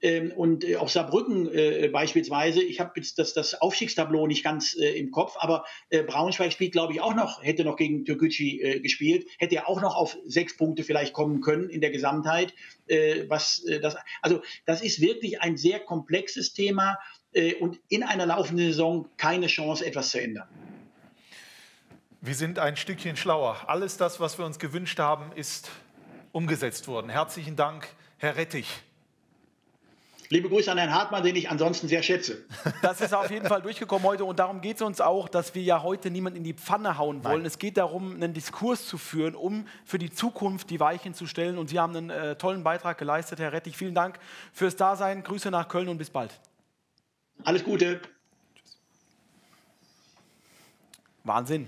Speaker 3: Und auch Saarbrücken beispielsweise, ich habe jetzt das Aufstiegstableau nicht ganz im Kopf, aber Braunschweig spielt, glaube ich, hätte noch gegen Türkgücü gespielt, hätte ja auch noch auf 6 Punkte vielleicht kommen können in der Gesamtheit. Also das ist wirklich ein sehr komplexes Thema und in einer laufenden Saison keine Chance, etwas zu ändern.
Speaker 1: Wir sind ein Stückchen schlauer. Alles das, was wir uns gewünscht haben, ist umgesetzt worden. Herzlichen Dank, Herr Rettich.
Speaker 3: Liebe Grüße an Herrn Hartmann, den ich ansonsten sehr schätze.
Speaker 2: Das ist auf jeden Fall durchgekommen heute und darum geht es uns auch, dass wir ja heute niemanden in die Pfanne hauen wollen. Nein. Es geht darum, einen Diskurs zu führen, um für die Zukunft die Weichen zu stellen. Und Sie haben einen tollen Beitrag geleistet, Herr Rettich. Vielen Dank fürs Dasein. Grüße nach Köln und bis bald.
Speaker 3: Alles Gute.
Speaker 2: Tschüss. Wahnsinn.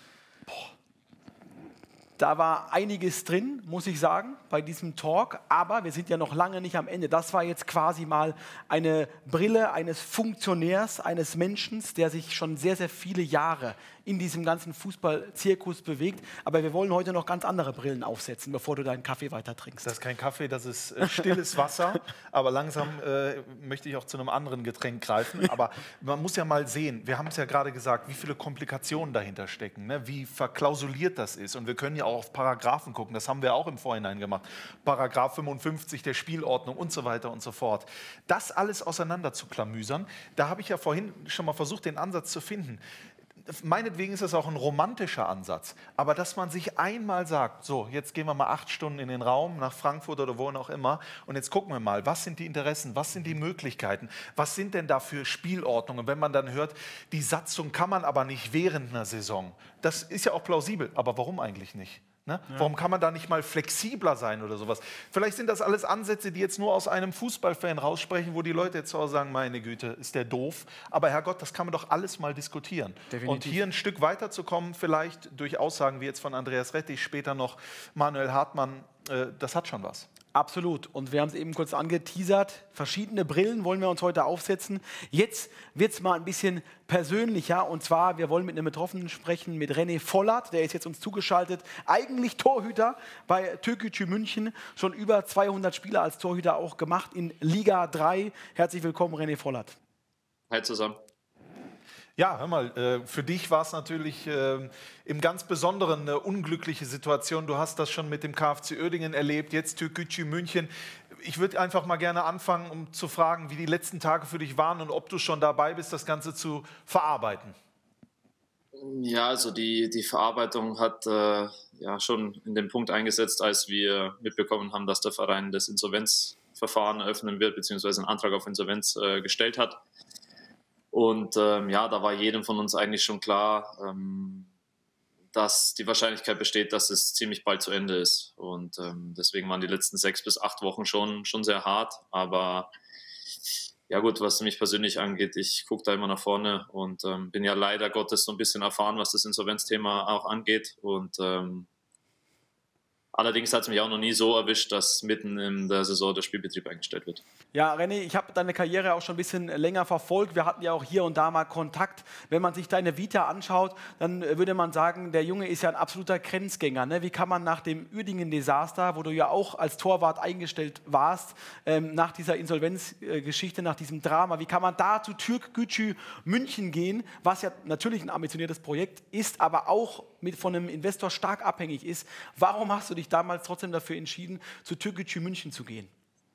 Speaker 2: Da war einiges drin, muss ich sagen, bei diesem Talk. Aber wir sind ja noch lange nicht am Ende. Das war jetzt quasi mal eine Brille eines Funktionärs, eines Menschen, der sich schon sehr, sehr viele Jahre in diesem ganzen Fußballzirkus bewegt. Aber wir wollen heute noch ganz andere Brillen aufsetzen, bevor du deinen Kaffee weiter trinkst.
Speaker 1: Das ist kein Kaffee, das ist stilles Wasser. Aber langsam möchte ich auch zu einem anderen Getränk greifen. Aber man muss ja mal sehen, wir haben es ja gerade gesagt, wie viele Komplikationen dahinter stecken, ne? Wie verklausuliert das ist. Und wir können ja auch auf Paragraphen gucken, das haben wir auch im Vorhinein gemacht. Paragraph 55 der Spielordnung und so weiter und so fort. Das alles auseinander zu klamüsern, da habe ich ja vorhin schon mal versucht, den Ansatz zu finden. Meinetwegen ist das auch ein romantischer Ansatz, aber dass man sich einmal sagt, so, jetzt gehen wir mal 8 Stunden in den Raum, nach Frankfurt oder wo auch immer, und jetzt gucken wir mal, was sind die Interessen, was sind die Möglichkeiten, was sind denn da für Spielordnungen, wenn man dann hört, die Satzung kann man aber nicht während einer Saison. Das ist ja auch plausibel, aber warum eigentlich nicht? Ne? Ja. Warum kann man da nicht mal flexibler sein oder sowas? Vielleicht sind das alles Ansätze, die jetzt nur aus einem Fußballfan raussprechen, wo die Leute jetzt auch sagen, meine Güte, ist der doof. Aber Herrgott, das kann man doch alles mal diskutieren. Definitiv. Und hier ein Stück weiterzukommen, vielleicht durch Aussagen wie jetzt von Andreas Rettich, später noch Manuel Hartmann, das hat schon was.
Speaker 2: Absolut. Und wir haben es eben kurz angeteasert. Verschiedene Brillen wollen wir uns heute aufsetzen. Jetzt wird es mal ein bisschen persönlicher. Und zwar, wir wollen mit einem Betroffenen sprechen, mit René Vollert. Der ist jetzt uns zugeschaltet. Eigentlich Torhüter bei Türkgücü München. Schon über 200 Spiele als Torhüter auch gemacht in Liga 3. Herzlich willkommen, René Vollert.
Speaker 4: Hi zusammen.
Speaker 1: Ja, hör mal, für dich war es natürlich im ganz Besonderen eine unglückliche Situation. Du hast das schon mit dem KFC Uerdingen erlebt, jetzt Türkgücü München. Ich würde einfach mal gerne anfangen, um zu fragen, wie die letzten Tage für dich waren und ob du schon dabei bist, das Ganze zu verarbeiten.
Speaker 4: Ja, also die Verarbeitung hat ja schon in den Punkt eingesetzt, als wir mitbekommen haben, dass der Verein das Insolvenzverfahren eröffnen wird, beziehungsweise einen Antrag auf Insolvenz gestellt hat. Und ja, da war jedem von uns eigentlich schon klar, dass die Wahrscheinlichkeit besteht, dass es ziemlich bald zu Ende ist. Und deswegen waren die letzten 6 bis 8 Wochen schon sehr hart. Aber ja gut, was mich persönlich angeht, ich gucke da immer nach vorne und bin ja leider Gottes so ein bisschen erfahren, was das Insolvenzthema auch angeht. Und allerdings hat es mich auch noch nie so erwischt, dass mitten in der Saison der Spielbetrieb eingestellt wird.
Speaker 2: Ja, René, ich habe deine Karriere auch schon ein bisschen länger verfolgt. Wir hatten ja auch hier und da mal Kontakt. Wenn man sich deine Vita anschaut, dann würde man sagen, der Junge ist ja ein absoluter Grenzgänger. Ne? Wie kann man nach dem Uerdingen-Desaster, wo du ja auch als Torwart eingestellt warst, nach dieser Insolvenzgeschichte, nach diesem Drama, wie kann man da zu Türkgücü München gehen, was ja natürlich ein ambitioniertes Projekt ist, aber auch von einem Investor stark abhängig ist. Warum hast du dich damals trotzdem dafür entschieden, zu Türkgücü München zu gehen?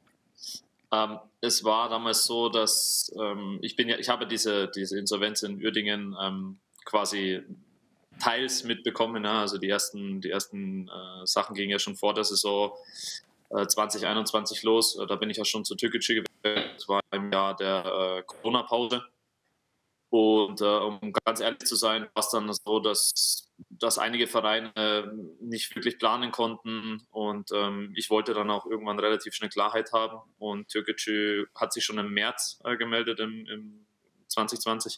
Speaker 4: Es war damals so, dass ich habe diese Insolvenz in Uerdingen quasi teils mitbekommen. Ja? Also die ersten Sachen gingen ja schon vor der Saison 2021 los. Da bin ich ja schon zu Türkgücü gewechselt. Das war im Jahr der Corona-Pause. Und um ganz ehrlich zu sein, war es dann so, dass einige Vereine nicht wirklich planen konnten und ich wollte dann auch irgendwann relativ schnell Klarheit haben und Türkgücü hat sich schon im März gemeldet im 2020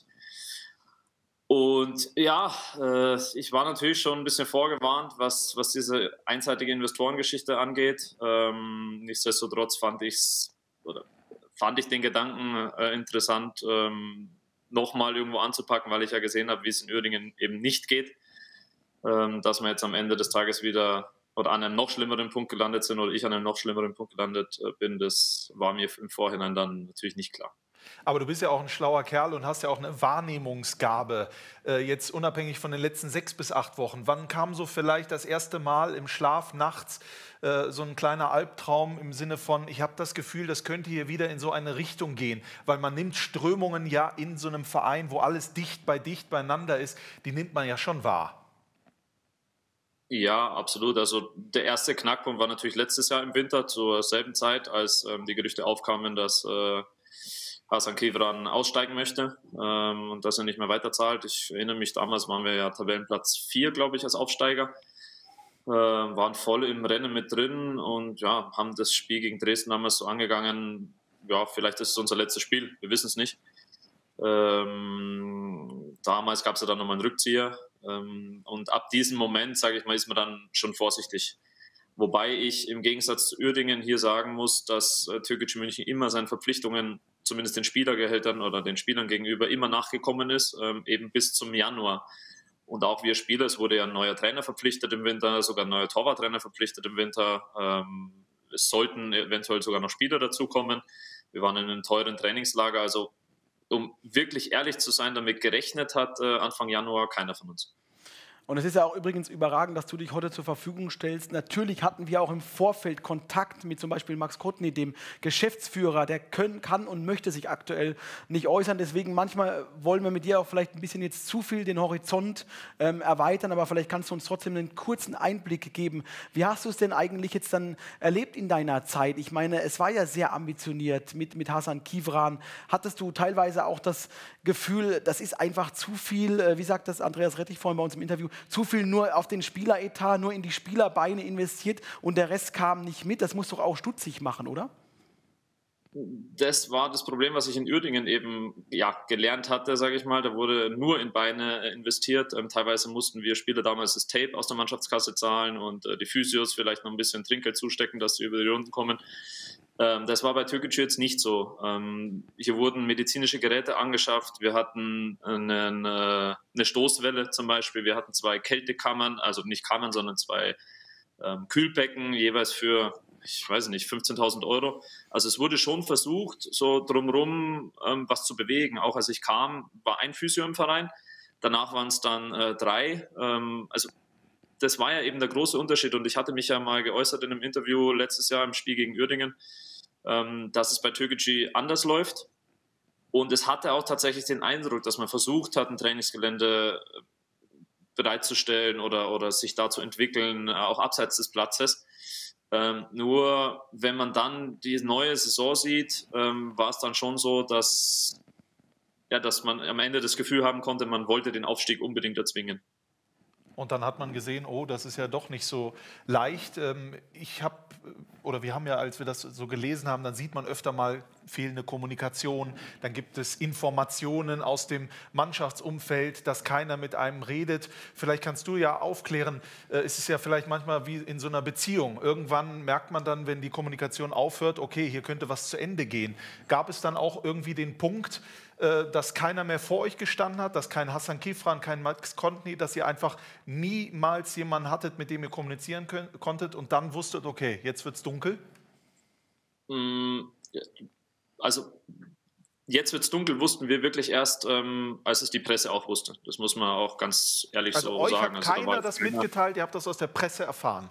Speaker 4: und ja, ich war natürlich schon ein bisschen vorgewarnt, was diese einseitige Investorengeschichte angeht. Nichtsdestotrotz fand ich den Gedanken interessant, nochmal irgendwo anzupacken, weil ich ja gesehen habe, wie es in Uerdingen eben nicht geht. Dass man jetzt am Ende des Tages wieder oder an einem noch schlimmeren Punkt gelandet sind oder ich an einem noch schlimmeren Punkt gelandet bin, das war mir im Vorhinein dann natürlich nicht klar.
Speaker 1: Aber du bist ja auch ein schlauer Kerl und hast ja auch eine Wahrnehmungsgabe, jetzt unabhängig von den letzten 6 bis 8 Wochen. Wann kam so vielleicht das erste Mal im Schlaf nachts so ein kleiner Albtraum im Sinne von, ich habe das Gefühl, das könnte hier wieder in so eine Richtung gehen? Weil man nimmt Strömungen ja in so einem Verein, wo alles dicht beieinander ist, die nimmt man ja schon wahr.
Speaker 4: Ja, absolut. Also der erste Knackpunkt war natürlich letztes Jahr im Winter zur selben Zeit, als die Gerüchte aufkamen, dass Hasan Kivran aussteigen möchte und dass er nicht mehr weiterzahlt. Ich erinnere mich, damals waren wir ja Tabellenplatz 4, glaube ich, als Aufsteiger. Waren voll im Rennen mit drin und ja, haben das Spiel gegen Dresden damals so angegangen, ja, vielleicht ist es unser letztes Spiel, wir wissen es nicht. Damals gab es ja dann nochmal einen Rückzieher und ab diesem Moment, sage ich mal, ist man dann schon vorsichtig. Wobei ich im Gegensatz zu Uerdingen hier sagen muss, dass Türkgücü München immer seinen Verpflichtungen, zumindest den Spielergehältern oder den Spielern gegenüber, immer nachgekommen ist, eben bis zum Januar. Und auch wir Spieler, es wurde ja ein neuer Trainer verpflichtet im Winter, sogar ein neuer Torwarttrainer verpflichtet im Winter. Es sollten eventuell sogar noch Spieler dazukommen. Wir waren in einem teuren Trainingslager. Also um wirklich ehrlich zu sein, damit gerechnet hat Anfang Januar keiner von uns.
Speaker 2: Und es ist ja auch übrigens überragend, dass du dich heute zur Verfügung stellst. Natürlich hatten wir auch im Vorfeld Kontakt mit zum Beispiel Max Kotny, dem Geschäftsführer. Der kann und möchte sich aktuell nicht äußern. Deswegen manchmal wollen wir mit dir auch vielleicht ein bisschen jetzt zu viel den Horizont erweitern. Aber vielleicht kannst du uns trotzdem einen kurzen Einblick geben. Wie hast du es denn eigentlich jetzt dann erlebt in deiner Zeit? Ich meine, es war ja sehr ambitioniert mit Hasan Kivran. Hattest du teilweise auch das Gefühl, das ist einfach zu viel, wie sagt das Andreas Rettich vorhin bei uns im Interview, zu viel nur auf den Spieleretat, nur in die Spielerbeine investiert und der Rest kam nicht mit. Das muss doch auch stutzig machen, oder?
Speaker 4: Das war das Problem, was ich in Uerdingen eben gelernt hatte, sage ich mal. Da wurde nur in Beine investiert. Teilweise mussten wir Spieler damals das Tape aus der Mannschaftskasse zahlen und die Physios vielleicht noch ein bisschen Trinkgeld zustecken, dass sie über die Runden kommen. Das war bei Türkgücü jetzt nicht so. Hier wurden medizinische Geräte angeschafft. Wir hatten eine Stoßwelle zum Beispiel. Wir hatten 2 Kältekammern, also nicht Kammern, sondern 2 Kühlbecken, jeweils für, ich weiß nicht, 15.000 Euro. Also es wurde schon versucht, so drumherum was zu bewegen. Auch als ich kam, war ein Physio im Verein. Danach waren es dann 3. Also das war ja eben der große Unterschied. Und ich hatte mich ja mal geäußert in einem Interview letztes Jahr im Spiel gegen Uerdingen, dass es bei Türkgücü anders läuft. Und es hatte auch tatsächlich den Eindruck, dass man versucht hat, ein Trainingsgelände bereitzustellen oder sich da zu entwickeln, auch abseits des Platzes. Nur wenn man dann die neue Saison sieht, war es dann schon so, dass man am Ende das Gefühl haben konnte, man wollte den Aufstieg unbedingt erzwingen.
Speaker 1: Und dann hat man gesehen, oh, das ist ja doch nicht so leicht. Wir haben ja, als wir das so gelesen haben, dann sieht man öfter mal fehlende Kommunikation. Dann gibt es Informationen aus dem Mannschaftsumfeld, dass keiner mit einem redet. Vielleicht kannst du ja aufklären, es ist ja vielleicht manchmal wie in so einer Beziehung. Irgendwann merkt man dann, wenn die Kommunikation aufhört, okay, hier könnte was zu Ende gehen. Gab es dann auch irgendwie den Punkt, dass keiner mehr vor euch gestanden hat, dass kein Hasan Kivran, kein Max Kotny, dass ihr einfach niemals jemanden hattet, mit dem ihr kommunizieren konntet und dann wusstet, okay, jetzt wird es dunkel?
Speaker 4: Also jetzt wird es dunkel, wussten wir wirklich erst, als es die Presse auch wusste. Das muss man auch ganz ehrlich so sagen.
Speaker 1: Also euch hat keiner das mitgeteilt, ihr habt das aus der Presse erfahren?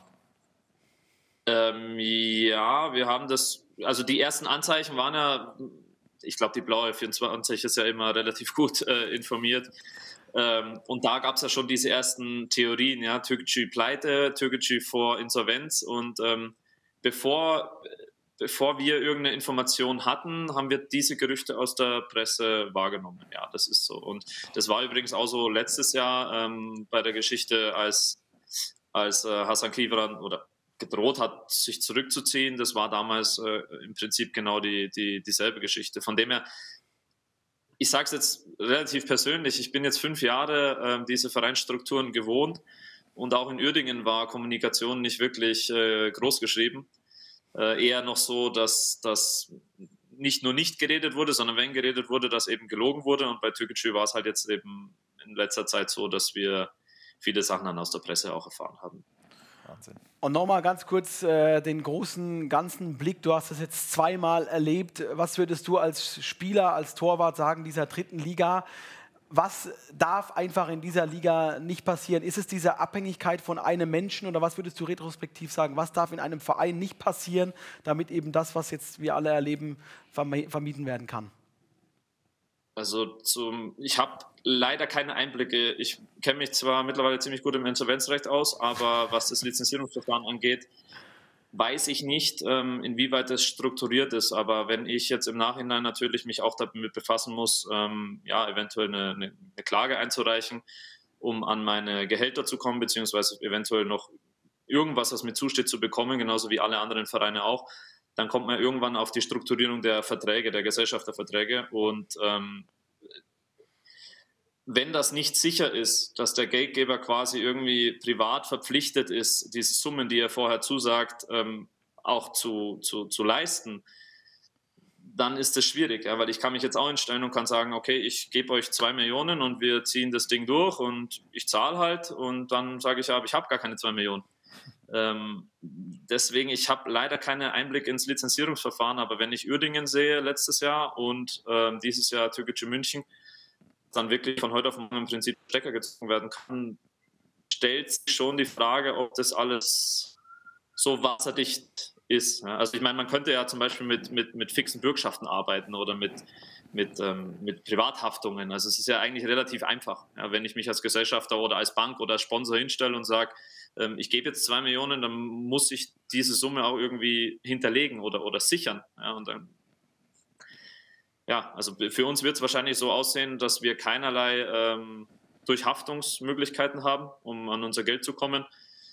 Speaker 4: Ja, wir haben das, also die ersten Anzeichen waren ja, ich glaube, die Blaue 24 ist ja immer relativ gut informiert. Und da gab es ja schon diese ersten Theorien, ja, Türkgücü pleite, Türkgücü vor Insolvenz. Und bevor wir irgendeine Information hatten, haben wir diese Gerüchte aus der Presse wahrgenommen. Ja, das ist so. Und das war übrigens auch so letztes Jahr bei der Geschichte, als Hasan Kivran oder gedroht hat, sich zurückzuziehen. Das war damals im Prinzip genau dieselbe Geschichte. Von dem her, ich sage es jetzt relativ persönlich, ich bin jetzt 5 Jahre diese Vereinsstrukturen gewohnt und auch in Uerdingen war Kommunikation nicht wirklich groß geschrieben. Eher noch so, dass nicht nur nicht geredet wurde, sondern wenn geredet wurde, dass eben gelogen wurde. Und bei Türkgücü war es halt jetzt eben in letzter Zeit so, dass wir viele Sachen dann aus der Presse auch erfahren haben.
Speaker 1: Wahnsinn.
Speaker 2: Und nochmal ganz kurz den großen, ganzen Blick. Du hast das jetzt zweimal erlebt. Was würdest du als Spieler, als Torwart sagen, dieser dritten Liga? Was darf einfach in dieser Liga nicht passieren? Ist es diese Abhängigkeit von einem Menschen oder was würdest du retrospektiv sagen? Was darf in einem Verein nicht passieren, damit eben das, was jetzt wir alle erleben, vermieden werden kann?
Speaker 4: Also ich habe leider keine Einblicke. Ich kenne mich zwar mittlerweile ziemlich gut im Insolvenzrecht aus, aber was das Lizenzierungsverfahren angeht, weiß ich nicht, inwieweit das strukturiert ist. Aber wenn ich jetzt im Nachhinein natürlich mich auch damit befassen muss, eventuell eine Klage einzureichen, um an meine Gehälter zu kommen, beziehungsweise eventuell noch irgendwas, was mir zusteht, zu bekommen, genauso wie alle anderen Vereine auch, dann kommt man irgendwann auf die Strukturierung der Verträge, der Gesellschafterverträge. Und wenn das nicht sicher ist, dass der Geldgeber quasi irgendwie privat verpflichtet ist, diese Summen, die er vorher zusagt, auch zu leisten, dann ist das schwierig, ja, weil ich kann mich jetzt auch hinstellen und kann sagen, okay, ich gebe euch 2 Millionen und wir ziehen das Ding durch und ich zahle halt und dann sage ich, aber ich habe gar keine 2 Millionen. Deswegen, ich habe leider keinen Einblick ins Lizenzierungsverfahren, aber wenn ich Uerdingen sehe letztes Jahr und dieses Jahr Türkgücü München, dann wirklich von heute auf morgen im Prinzip Stecker gezogen werden kann, stellt sich schon die Frage, ob das alles so wasserdicht ist. Also ich meine, man könnte ja zum Beispiel mit fixen Bürgschaften arbeiten oder mit Privathaftungen. Also es ist ja eigentlich relativ einfach. Ja, wenn ich mich als Gesellschafter oder als Bank oder als Sponsor hinstelle und sage, ich gebe jetzt 2 Millionen, dann muss ich diese Summe auch irgendwie hinterlegen oder sichern. Ja, und dann also für uns wird es wahrscheinlich so aussehen, dass wir keinerlei Durchhaftungsmöglichkeiten haben, um an unser Geld zu kommen.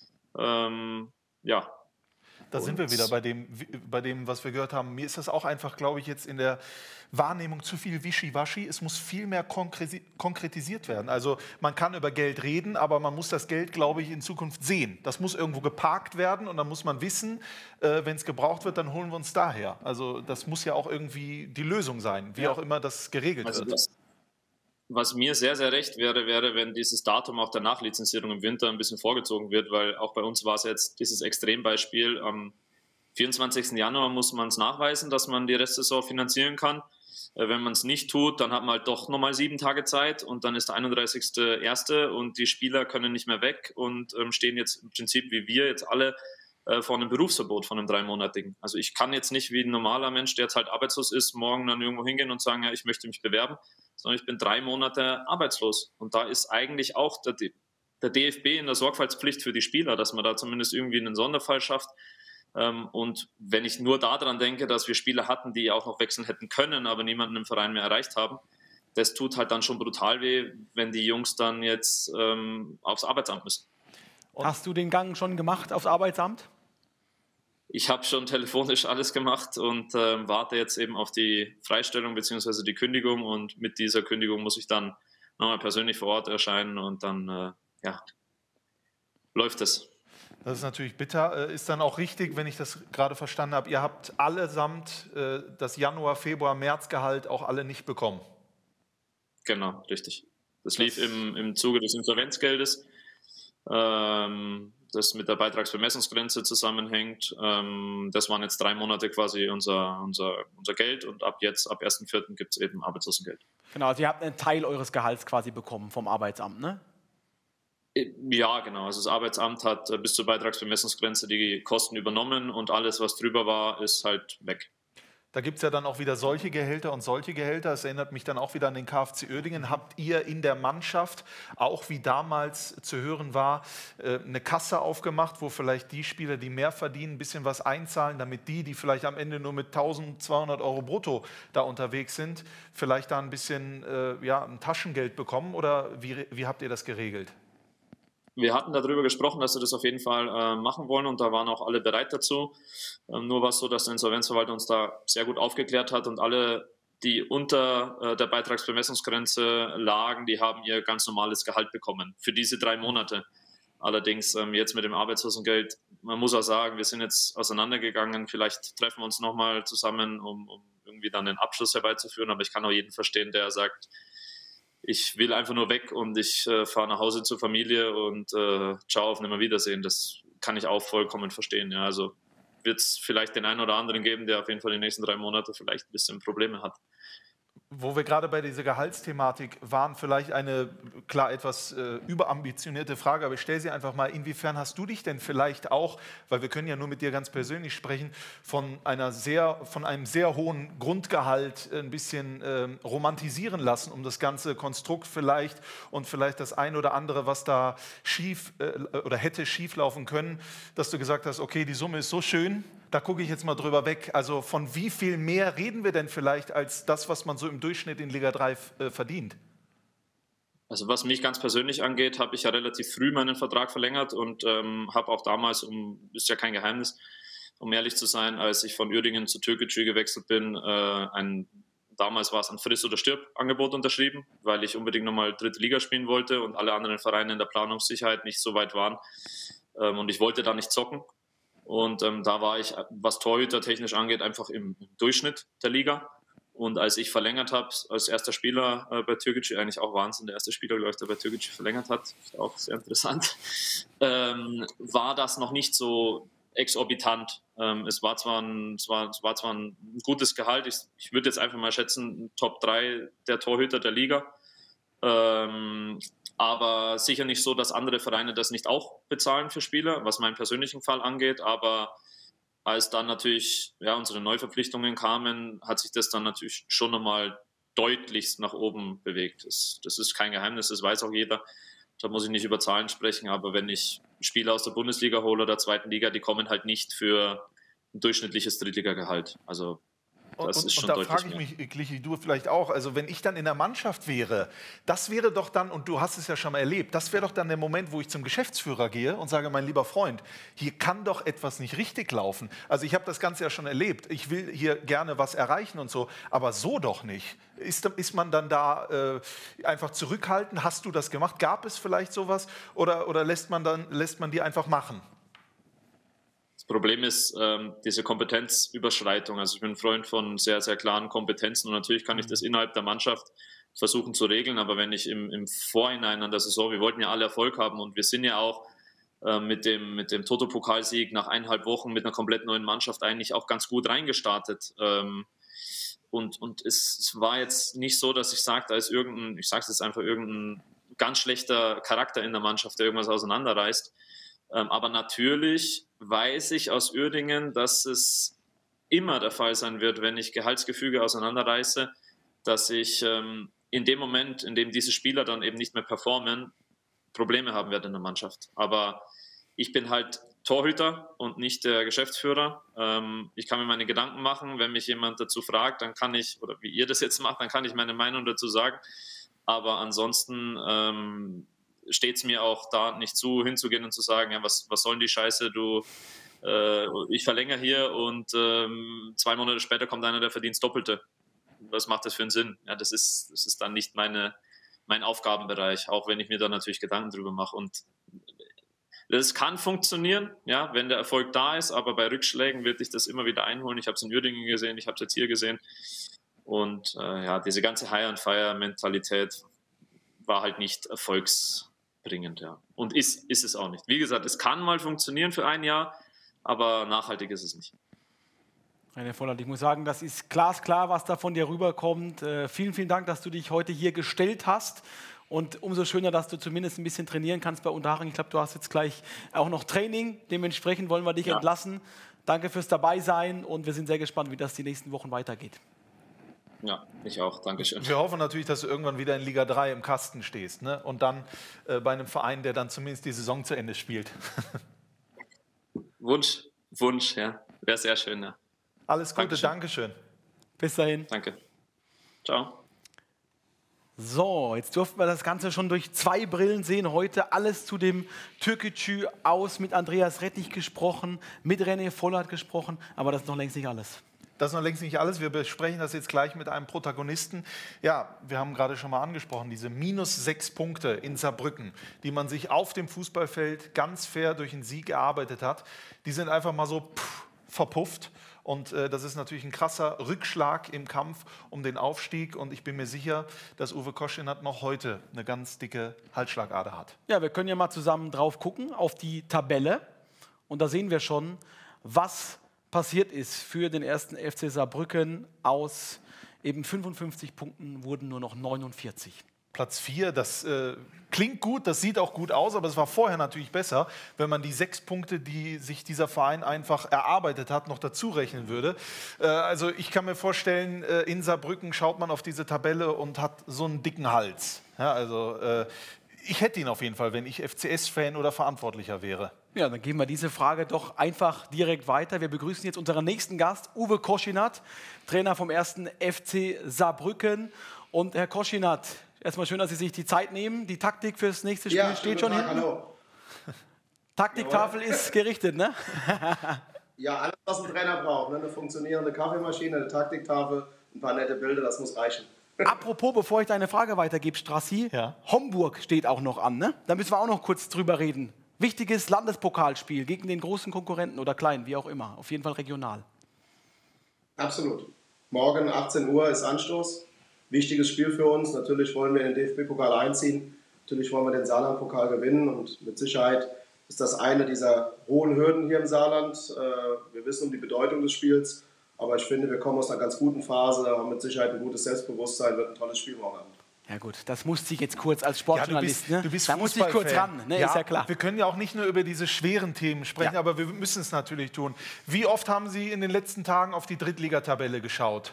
Speaker 1: Da sind wir wieder bei dem, was wir gehört haben. Mir ist das auch einfach, glaube ich, jetzt in der Wahrnehmung zu viel Wischiwaschi. Es muss viel mehr konkretisiert werden. Also man kann über Geld reden, aber man muss das Geld, glaube ich, in Zukunft sehen. Das muss irgendwo geparkt werden und dann muss man wissen, wenn es gebraucht wird, dann holen wir uns daher. Also das muss ja auch irgendwie die Lösung sein, wie auch immer das geregelt wird.
Speaker 4: Was mir sehr, sehr recht wäre, wenn dieses Datum auch der Nachlizenzierung im Winter ein bisschen vorgezogen wird, weil auch bei uns war es jetzt dieses Extrembeispiel. Am 24. Januar muss man es nachweisen, dass man die Restsaison finanzieren kann. Wenn man es nicht tut, dann hat man halt doch nochmal 7 Tage Zeit und dann ist der 31.01. und die Spieler können nicht mehr weg und stehen jetzt im Prinzip wie wir jetzt alle vor einem Berufsverbot, von einem 3-monatigen. Also ich kann jetzt nicht wie ein normaler Mensch, der jetzt halt arbeitslos ist, morgen dann irgendwo hingehen und sagen, ja, ich möchte mich bewerben, sondern ich bin 3 Monate arbeitslos. Und da ist eigentlich auch der DFB in der Sorgfaltspflicht für die Spieler, dass man da zumindest irgendwie einen Sonderfall schafft. Und wenn ich nur daran denke, dass wir Spieler hatten, die auch noch wechseln hätten können, aber niemanden im Verein mehr erreicht haben, das tut halt dann schon brutal weh, wenn die Jungs dann jetzt aufs Arbeitsamt müssen.
Speaker 2: Und hast du den Gang schon gemacht aufs Arbeitsamt?
Speaker 4: Ich habe schon telefonisch alles gemacht und warte jetzt eben auf die Freistellung bzw. die Kündigung und mit dieser Kündigung muss ich dann nochmal persönlich vor Ort erscheinen und dann läuft es.
Speaker 1: Das ist natürlich bitter. Ist dann auch richtig, wenn ich das gerade verstanden habe, ihr habt allesamt das Januar, Februar, Märzgehalt auch alle nicht bekommen?
Speaker 4: Genau, richtig. Das lief im Zuge des Insolvenzgeldes. Das mit der Beitragsbemessungsgrenze zusammenhängt. Das waren jetzt 3 Monate quasi unser Geld und ab 1.4. gibt es eben Arbeitslosengeld.
Speaker 2: Genau, also ihr habt einen Teil eures Gehalts quasi bekommen vom Arbeitsamt, ne?
Speaker 4: Ja, genau. Also das Arbeitsamt hat bis zur Beitragsbemessungsgrenze die Kosten übernommen und alles, was drüber war, ist halt weg.
Speaker 1: Da gibt es ja dann auch wieder solche Gehälter und solche Gehälter. Das erinnert mich dann auch wieder an den KfC Uerdingen. Habt ihr in der Mannschaft, auch wie damals zu hören war, eine Kasse aufgemacht, wo vielleicht die Spieler, die mehr verdienen, ein bisschen was einzahlen, damit die vielleicht am Ende nur mit 1.200 € brutto da unterwegs sind, vielleicht da ein bisschen ein Taschengeld bekommen? Oder wie habt ihr das geregelt?
Speaker 4: Wir hatten darüber gesprochen, dass wir das auf jeden Fall machen wollen und da waren auch alle bereit dazu. Nur war es so, dass der Insolvenzverwalter uns da sehr gut aufgeklärt hat und alle, die unter der Beitragsbemessungsgrenze lagen, die haben ihr ganz normales Gehalt bekommen für diese 3 Monate. Allerdings jetzt mit dem Arbeitslosengeld, man muss auch sagen, wir sind jetzt auseinandergegangen, vielleicht treffen wir uns nochmal zusammen, um irgendwie dann den Abschluss herbeizuführen, aber ich kann auch jeden verstehen, der sagt, ich will einfach nur weg und ich fahre nach Hause zur Familie und ciao, auf Nimmerwiedersehen. Das kann ich auch vollkommen verstehen. Ja. Also wird es vielleicht den einen oder anderen geben, der auf jeden Fall die nächsten 3 Monate vielleicht ein bisschen Probleme hat.
Speaker 1: Wo wir gerade bei dieser Gehaltsthematik waren, vielleicht eine klar etwas überambitionierte Frage, aber ich stelle sie einfach mal, inwiefern hast du dich denn vielleicht auch, weil wir können ja nur mit dir ganz persönlich sprechen, von einem sehr hohen Grundgehalt ein bisschen romantisieren lassen, um das ganze Konstrukt vielleicht und vielleicht das ein oder andere, was da schief oder hätte schief laufen können, dass du gesagt hast, okay, die Summe ist so schön, da gucke ich jetzt mal drüber weg. Also von wie viel mehr reden wir denn vielleicht als das, was man so im Durchschnitt in Liga 3 verdient?
Speaker 4: Also was mich ganz persönlich angeht, habe ich ja relativ früh meinen Vertrag verlängert und habe auch damals, ist ja kein Geheimnis, um ehrlich zu sein, als ich von Uerdingen zu Türkgücü gewechselt bin, damals war es ein Friss- oder Stirb-Angebot unterschrieben, weil ich unbedingt nochmal 3. Liga spielen wollte und alle anderen Vereine in der Planungssicherheit nicht so weit waren. Und ich wollte da nicht zocken. Und da war ich, was Torhüter technisch angeht, einfach im Durchschnitt der Liga. Und als ich verlängert habe, als erster Spieler bei Türkgücü, eigentlich auch Wahnsinn, der erste Spieler, glaube ich, der bei Türkgücü verlängert hat, ist auch sehr interessant, war das noch nicht so exorbitant. Es war zwar ein gutes Gehalt, ich würde jetzt einfach mal schätzen, Top 3 der Torhüter der Liga. Aber sicher nicht so, dass andere Vereine das nicht auch bezahlen für Spieler, was meinen persönlichen Fall angeht. Aber als dann natürlich unsere Neuverpflichtungen kamen, hat sich das dann natürlich schon nochmal deutlichst nach oben bewegt. Das ist kein Geheimnis, das weiß auch jeder. Da muss ich nicht über Zahlen sprechen, aber wenn ich Spieler aus der Bundesliga hole oder 2. Liga, die kommen halt nicht für ein durchschnittliches Drittligagehalt. Also das ist schon
Speaker 1: und da frage ich mich, Clichy, du vielleicht auch, also wenn ich dann in der Mannschaft wäre, das wäre doch dann, und du hast es ja schon mal erlebt, das wäre doch dann der Moment, wo ich zum Geschäftsführer gehe und sage, mein lieber Freund, hier kann doch etwas nicht richtig laufen. Also ich habe das Ganze ja schon erlebt, ich will hier gerne was erreichen und so, aber so doch nicht. Ist man dann da einfach zurückhaltend? Hast du das gemacht? Gab es vielleicht sowas? Oder lässt man die einfach machen?
Speaker 4: Das Problem ist diese Kompetenzüberschreitung. Also ich bin ein Freund von sehr, sehr klaren Kompetenzen und natürlich kann ich das innerhalb der Mannschaft versuchen zu regeln, aber wenn ich im Vorhinein an der Saison, wir wollten ja alle Erfolg haben und wir sind ja auch mit dem Toto-Pokalsieg nach 1,5 Wochen mit einer komplett neuen Mannschaft eigentlich auch ganz gut reingestartet. Und es war jetzt nicht so, dass ich sage, da ist irgendein ganz schlechter Charakter in der Mannschaft, der irgendwas auseinanderreißt. Aber natürlich weiß ich aus Uerdingen, dass es immer der Fall sein wird, wenn ich Gehaltsgefüge auseinanderreiße, dass ich in dem Moment, in dem diese Spieler dann eben nicht mehr performen, Probleme haben werde in der Mannschaft. Aber ich bin halt Torhüter und nicht der Geschäftsführer. Ich kann mir meine Gedanken machen, wenn mich jemand dazu fragt, dann kann ich, oder wie ihr das jetzt macht, dann kann ich meine Meinung dazu sagen. Aber ansonsten steht es mir auch da nicht zu, hinzugehen und zu sagen, ja, was soll denn die Scheiße, ich verlängere hier und 2 Monate später kommt einer, der verdient das Doppelte. Was macht das für einen Sinn? Ja, das ist dann nicht mein Aufgabenbereich, auch wenn ich mir da natürlich Gedanken drüber mache. Und das kann funktionieren, ja, wenn der Erfolg da ist, aber bei Rückschlägen wird dich das immer wieder einholen. Ich habe es in Uerdingen gesehen, ich habe es jetzt hier gesehen. Und diese ganze High-on-Fire-Mentalität war halt nicht erfolgsbringend, ja. Und ist es auch nicht. Wie gesagt, es kann mal funktionieren für ein Jahr, aber nachhaltig ist es nicht.
Speaker 2: René Volland, ich muss sagen, das ist glasklar, was da von dir rüberkommt. Vielen, vielen Dank, dass du dich heute hier gestellt hast. Und umso schöner, dass du zumindest ein bisschen trainieren kannst bei Unterhaching. Ich glaube, du hast jetzt gleich auch noch Training. Dementsprechend wollen wir dich entlassen. Danke fürs Dabeisein und wir sind sehr gespannt, wie das die nächsten Wochen weitergeht.
Speaker 4: Ja, ich auch. Dankeschön.
Speaker 1: Wir hoffen natürlich, dass du irgendwann wieder in Liga 3 im Kasten stehst, ne? Und dann bei einem Verein, der dann zumindest die Saison zu Ende spielt.
Speaker 4: Wunsch, ja. Wäre sehr schön, ja.
Speaker 1: Alles Gute, Dankeschön.
Speaker 2: Bis dahin.
Speaker 4: Danke. Ciao.
Speaker 2: So, jetzt durften wir das Ganze schon durch 2 Brillen sehen. Heute alles zu dem Türkgücü aus, mit Andreas Rettich gesprochen, mit René Volland gesprochen, aber das ist noch längst nicht alles.
Speaker 1: Das ist noch längst nicht alles. Wir besprechen das jetzt gleich mit einem Protagonisten. Ja, wir haben gerade schon mal angesprochen, diese -6 Punkte in Saarbrücken, die man sich auf dem Fußballfeld ganz fair durch einen Sieg erarbeitet hat, die sind einfach mal so verpufft. Und das ist natürlich ein krasser Rückschlag im Kampf um den Aufstieg. Und ich bin mir sicher, dass Uwe Koschinat noch heute eine ganz dicke Halsschlagader hat.
Speaker 2: Ja, wir können ja mal zusammen drauf gucken, auf die Tabelle. Und da sehen wir schon, was passiert ist für den ersten FC Saarbrücken. Aus eben 55 Punkten wurden nur noch 49.
Speaker 1: Platz 4, das klingt gut, das sieht auch gut aus, aber es war vorher natürlich besser, wenn man die 6 Punkte, die sich dieser Verein einfach erarbeitet hat, noch dazu rechnen würde. Also ich kann mir vorstellen, in Saarbrücken schaut man auf diese Tabelle und hat so einen dicken Hals. Ja, also ich hätte ihn auf jeden Fall, wenn ich FCS-Fan oder Verantwortlicher wäre.
Speaker 2: Ja, dann geben wir diese Frage doch einfach direkt weiter. Wir begrüßen jetzt unseren nächsten Gast, Uwe Koschinat, Trainer vom 1. FC Saarbrücken. Und Herr Koschinat, erstmal schön, dass Sie sich die Zeit nehmen. Die Taktik fürs nächste Spiel steht schon hinten. Hallo. Taktiktafel ist gerichtet, ne?
Speaker 5: Ja, alles, was ein Trainer braucht. Ne? Eine funktionierende Kaffeemaschine, eine Taktiktafel, ein paar nette Bilder, das muss reichen.
Speaker 2: Apropos, bevor ich deine Frage weitergebe, Strassi, Homburg steht auch noch an, ne? Da müssen wir auch noch kurz drüber reden. Wichtiges Landespokalspiel gegen den großen Konkurrenten oder kleinen, wie auch immer. Auf jeden Fall regional.
Speaker 5: Absolut. Morgen 18 Uhr ist Anstoß. Wichtiges Spiel für uns. Natürlich wollen wir in den DFB-Pokal einziehen. Natürlich wollen wir den Saarland-Pokal gewinnen. Und mit Sicherheit ist das eine dieser hohen Hürden hier im Saarland. Wir wissen um die Bedeutung des Spiels. Aber ich finde, wir kommen aus einer ganz guten Phase, haben mit Sicherheit ein gutes Selbstbewusstsein, wird ein tolles Spiel morgen Abend.
Speaker 2: Ja gut, das musste ich jetzt kurz als Sportjournalist.
Speaker 1: Du bist
Speaker 2: da muss ich kurz ran, ne? Ist ja klar.
Speaker 1: Wir können ja auch nicht nur über diese schweren Themen sprechen, aber wir müssen es natürlich tun. Wie oft haben Sie in den letzten Tagen auf die Drittligatabelle geschaut?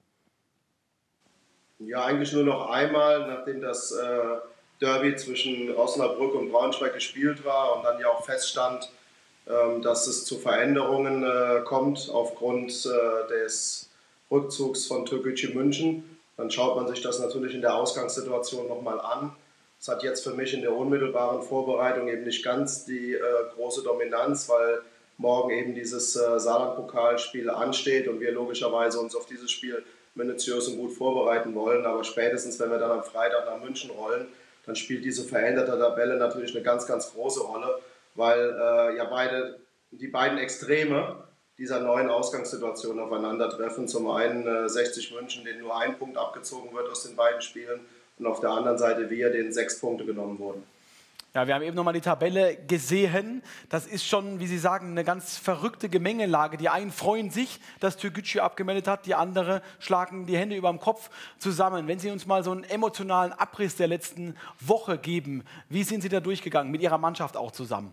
Speaker 5: Ja, eigentlich nur noch einmal, nachdem das Derby zwischen Osnabrück und Braunschweig gespielt war und dann ja auch feststand, dass es zu Veränderungen kommt aufgrund des Rückzugs von Türkgücü München. Dann schaut man sich das natürlich in der Ausgangssituation nochmal an. Es hat jetzt für mich in der unmittelbaren Vorbereitung eben nicht ganz die große Dominanz, weil morgen eben dieses Saarland-Pokalspiel ansteht und wir logischerweise uns auf dieses Spiel minutiös und gut vorbereiten wollen. Aber spätestens, wenn wir dann am Freitag nach München rollen, dann spielt diese veränderte Tabelle natürlich eine ganz, ganz große Rolle, weil die beiden Extreme dieser neuen Ausgangssituation aufeinandertreffen. Zum einen 60 München, denen nur ein Punkt abgezogen wird aus den beiden Spielen und auf der anderen Seite wir, denen 6 Punkte genommen wurden.
Speaker 2: Ja, wir haben eben nochmal die Tabelle gesehen. Das ist schon, wie Sie sagen, eine ganz verrückte Gemengelage. Die einen freuen sich, dass Türkgücü abgemeldet hat, die anderen schlagen die Hände über dem Kopf zusammen. Wenn Sie uns mal so einen emotionalen Abriss der letzten Woche geben, wie sind Sie da durchgegangen, mit Ihrer Mannschaft auch zusammen?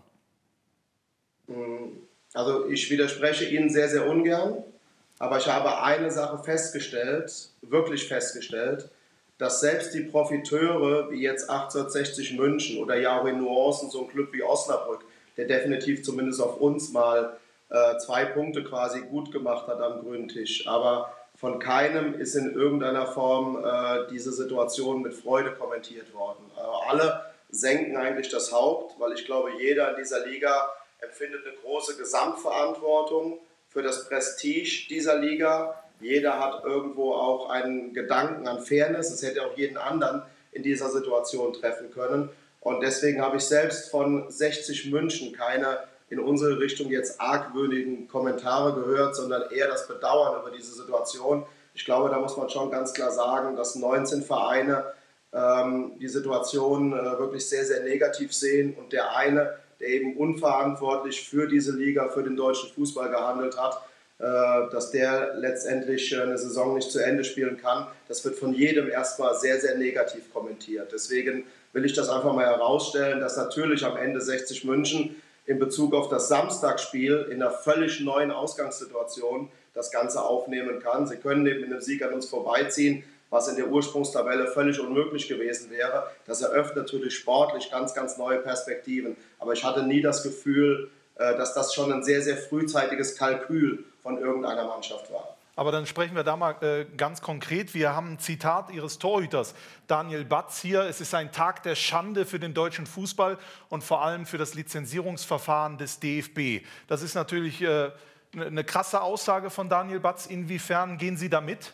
Speaker 5: Also ich widerspreche Ihnen sehr, sehr ungern, aber ich habe eine Sache festgestellt, wirklich festgestellt, dass selbst die Profiteure wie jetzt 1860 München oder ja auch in Nuancen so ein Club wie Osnabrück, der definitiv zumindest auf uns mal 2 Punkte quasi gut gemacht hat am grünen Tisch, aber von keinem ist in irgendeiner Form diese Situation mit Freude kommentiert worden. Alle senken eigentlich das Haupt, weil ich glaube, jeder in dieser Liga empfindet eine große Gesamtverantwortung für das Prestige dieser Liga. Jeder hat irgendwo auch einen Gedanken an Fairness. Es hätte auch jeden anderen in dieser Situation treffen können. Und deswegen habe ich selbst von 60 München keine in unsere Richtung jetzt argwöhnigen Kommentare gehört, sondern eher das Bedauern über diese Situation. Ich glaube, da muss man schon ganz klar sagen, dass 19 Vereine die Situation wirklich sehr, sehr negativ sehen und der eine, der eben unverantwortlich für diese Liga, für den deutschen Fußball gehandelt hat, dass der letztendlich eine Saison nicht zu Ende spielen kann. Das wird von jedem erstmal sehr, sehr negativ kommentiert. Deswegen will ich das einfach mal herausstellen, dass natürlich am Ende 60 München in Bezug auf das Samstagsspiel in einer völlig neuen Ausgangssituation das Ganze aufnehmen kann. Sie können eben mit einem Sieg an uns vorbeiziehen, was in der Ursprungstabelle völlig unmöglich gewesen wäre. Das eröffnet natürlich sportlich ganz, ganz neue Perspektiven. Aber ich hatte nie das Gefühl, dass das schon ein sehr, sehr frühzeitiges Kalkül von irgendeiner Mannschaft war.
Speaker 1: Aber dann sprechen wir da mal ganz konkret. Wir haben ein Zitat Ihres Torhüters, Daniel Batz, hier. Es ist ein Tag der Schande für den deutschen Fußball und vor allem für das Lizenzierungsverfahren des DFB. Das ist natürlich eine krasse Aussage von Daniel Batz. Inwiefern gehen Sie da mit?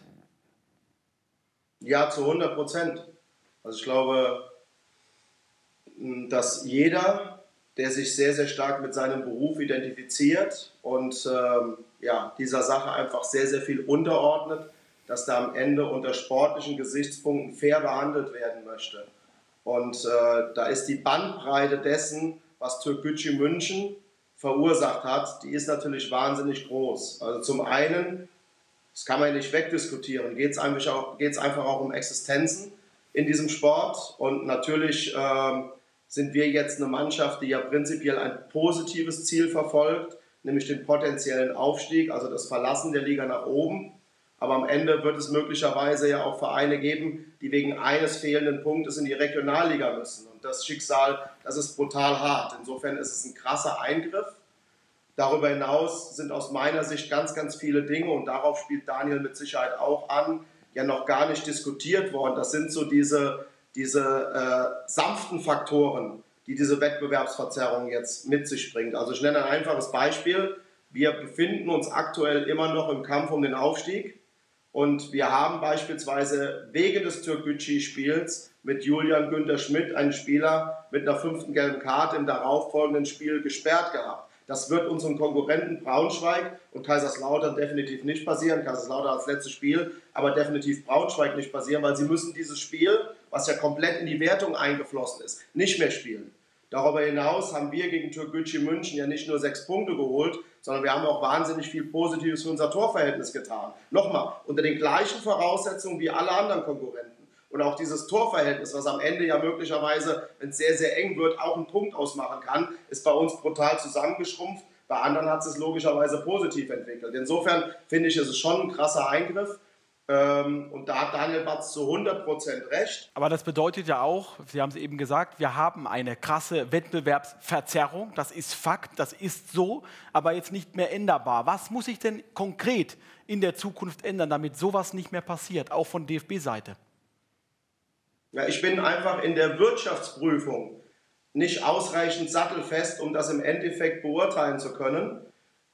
Speaker 5: Ja, zu 100%. Also ich glaube, dass jeder, der sich sehr, sehr stark mit seinem Beruf identifiziert und dieser Sache einfach sehr, sehr viel unterordnet, dass da am Ende unter sportlichen Gesichtspunkten fair behandelt werden möchte. Und da ist die Bandbreite dessen, was Türkgücü München verursacht hat, die ist natürlich wahnsinnig groß. Also zum einen, das kann man nicht wegdiskutieren, geht es einfach auch um Existenzen in diesem Sport. Und natürlich sind wir jetzt eine Mannschaft, die ja prinzipiell ein positives Ziel verfolgt, nämlich den potenziellen Aufstieg, also das Verlassen der Liga nach oben. Aber am Ende wird es möglicherweise ja auch Vereine geben, die wegen eines fehlenden Punktes in die Regionalliga müssen. Und das Schicksal, das ist brutal hart. Insofern ist es ein krasser Eingriff. Darüber hinaus sind aus meiner Sicht ganz, ganz viele Dinge, und darauf spielt Daniel mit Sicherheit auch an, ja noch gar nicht diskutiert worden. Das sind so diese sanften Faktoren, die diese Wettbewerbsverzerrung jetzt mit sich bringt. Also ich nenne ein einfaches Beispiel. Wir befinden uns aktuell immer noch im Kampf um den Aufstieg. Und wir haben beispielsweise wegen des Türkgücü-Spiels mit Julian Günther Schmidt einen Spieler mit einer 5. gelben Karte im darauffolgenden Spiel gesperrt gehabt. Das wird unseren Konkurrenten Braunschweig und Kaiserslautern definitiv nicht passieren. Kaiserslautern als letztes Spiel, aber definitiv Braunschweig nicht passieren, weil sie müssen dieses Spiel, was ja komplett in die Wertung eingeflossen ist, nicht mehr spielen. Darüber hinaus haben wir gegen Türkgücü München ja nicht nur 6 Punkte geholt, sondern wir haben auch wahnsinnig viel Positives für unser Torverhältnis getan. Nochmal, unter den gleichen Voraussetzungen wie alle anderen Konkurrenten. Und auch dieses Torverhältnis, was am Ende ja möglicherweise, wenn es sehr, sehr eng wird, auch einen Punkt ausmachen kann, ist bei uns brutal zusammengeschrumpft. Bei anderen hat es logischerweise positiv entwickelt. Insofern finde ich, ist es schon ein krasser Eingriff. Und da hat Daniel Batz zu 100% recht.
Speaker 2: Aber das bedeutet ja auch, Sie haben es eben gesagt, wir haben eine krasse Wettbewerbsverzerrung. Das ist Fakt, das ist so, aber jetzt nicht mehr änderbar. Was muss sich denn konkret in der Zukunft ändern, damit sowas nicht mehr passiert, auch von DFB-Seite?
Speaker 5: Ja, ich bin einfach in der Wirtschaftsprüfung nicht ausreichend sattelfest, um das im Endeffekt beurteilen zu können.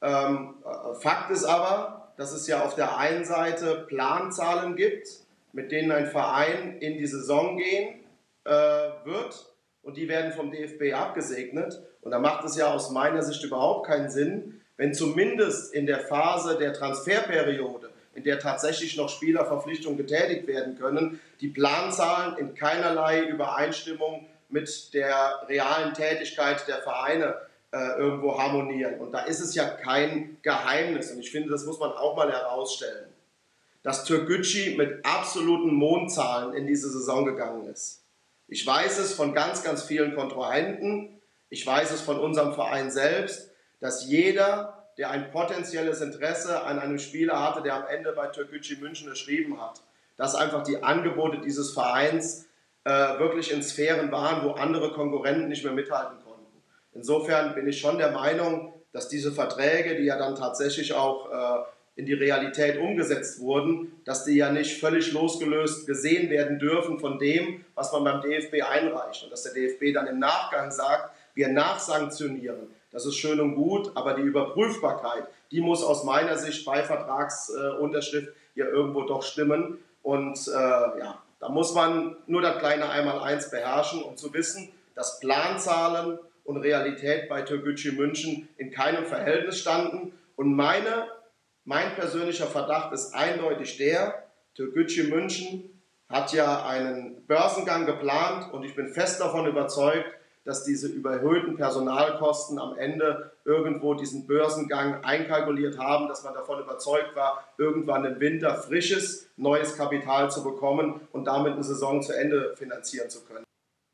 Speaker 5: Fakt ist aber, dass es ja auf der einen Seite Planzahlen gibt, mit denen ein Verein in die Saison gehen wird, und die werden vom DFB abgesegnet. Und da macht es ja aus meiner Sicht überhaupt keinen Sinn, wenn zumindest in der Phase der Transferperiode, in der tatsächlich noch Spielerverpflichtungen getätigt werden können, die Planzahlen in keinerlei Übereinstimmung mit der realen Tätigkeit der Vereine irgendwo harmonieren. Und da ist es ja kein Geheimnis, und ich finde, das muss man auch mal herausstellen, dass Türkgücü mit absoluten Mondzahlen in diese Saison gegangen ist. Ich weiß es von ganz, ganz vielen Kontrahenten, ich weiß es von unserem Verein selbst, dass jeder, der ein potenzielles Interesse an einem Spieler hatte, der am Ende bei Türkgücü München unterschrieben hat, dass einfach die Angebote dieses Vereins wirklich in Sphären waren, wo andere Konkurrenten nicht mehr mithalten konnten. Insofern bin ich schon der Meinung, dass diese Verträge, die ja dann tatsächlich auch in die Realität umgesetzt wurden, dass die ja nicht völlig losgelöst gesehen werden dürfen von dem, was man beim DFB einreicht. Und dass der DFB dann im Nachgang sagt, wir nachsanktionieren. Das ist schön und gut, aber die Überprüfbarkeit, die muss aus meiner Sicht bei Vertragsunterschrift ja irgendwo doch stimmen. Und ja, da muss man nur das kleine Einmaleins beherrschen, um zu wissen, dass Planzahlen und Realität bei Türkgücü München in keinem Verhältnis standen. Und mein persönlicher Verdacht ist eindeutig der, Türkgücü München hat ja einen Börsengang geplant, und ich bin fest davon überzeugt, dass diese überhöhten Personalkosten am Ende irgendwo diesen Börsengang einkalkuliert haben, dass man davon überzeugt war, irgendwann im Winter frisches, neues Kapital zu bekommen und damit eine Saison zu Ende finanzieren zu können.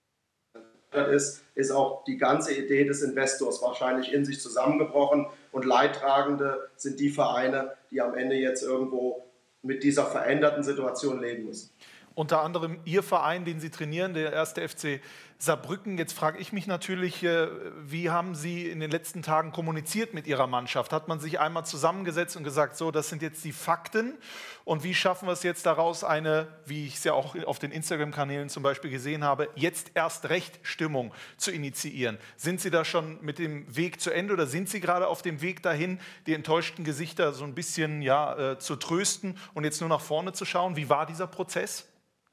Speaker 5: Ist auch die ganze Idee des Investors wahrscheinlich in sich zusammengebrochen, und Leidtragende sind die Vereine, die am Ende jetzt irgendwo mit dieser veränderten Situation leben müssen.
Speaker 1: Unter anderem Ihr Verein, den Sie trainieren, der 1. FC Saarbrücken. Jetzt frage ich mich natürlich, wie haben Sie in den letzten Tagen kommuniziert mit Ihrer Mannschaft? Hat man sich einmal zusammengesetzt und gesagt, so, das sind jetzt die Fakten, und wie schaffen wir es jetzt daraus, eine, wie ich es ja auch auf den Instagram-Kanälen zum Beispiel gesehen habe, jetzt erst recht Stimmung zu initiieren? Sind Sie da schon mit dem Weg zu Ende, oder sind Sie gerade auf dem Weg dahin, die enttäuschten Gesichter so ein bisschen zu trösten und jetzt nur nach vorne zu schauen? Wie war dieser Prozess?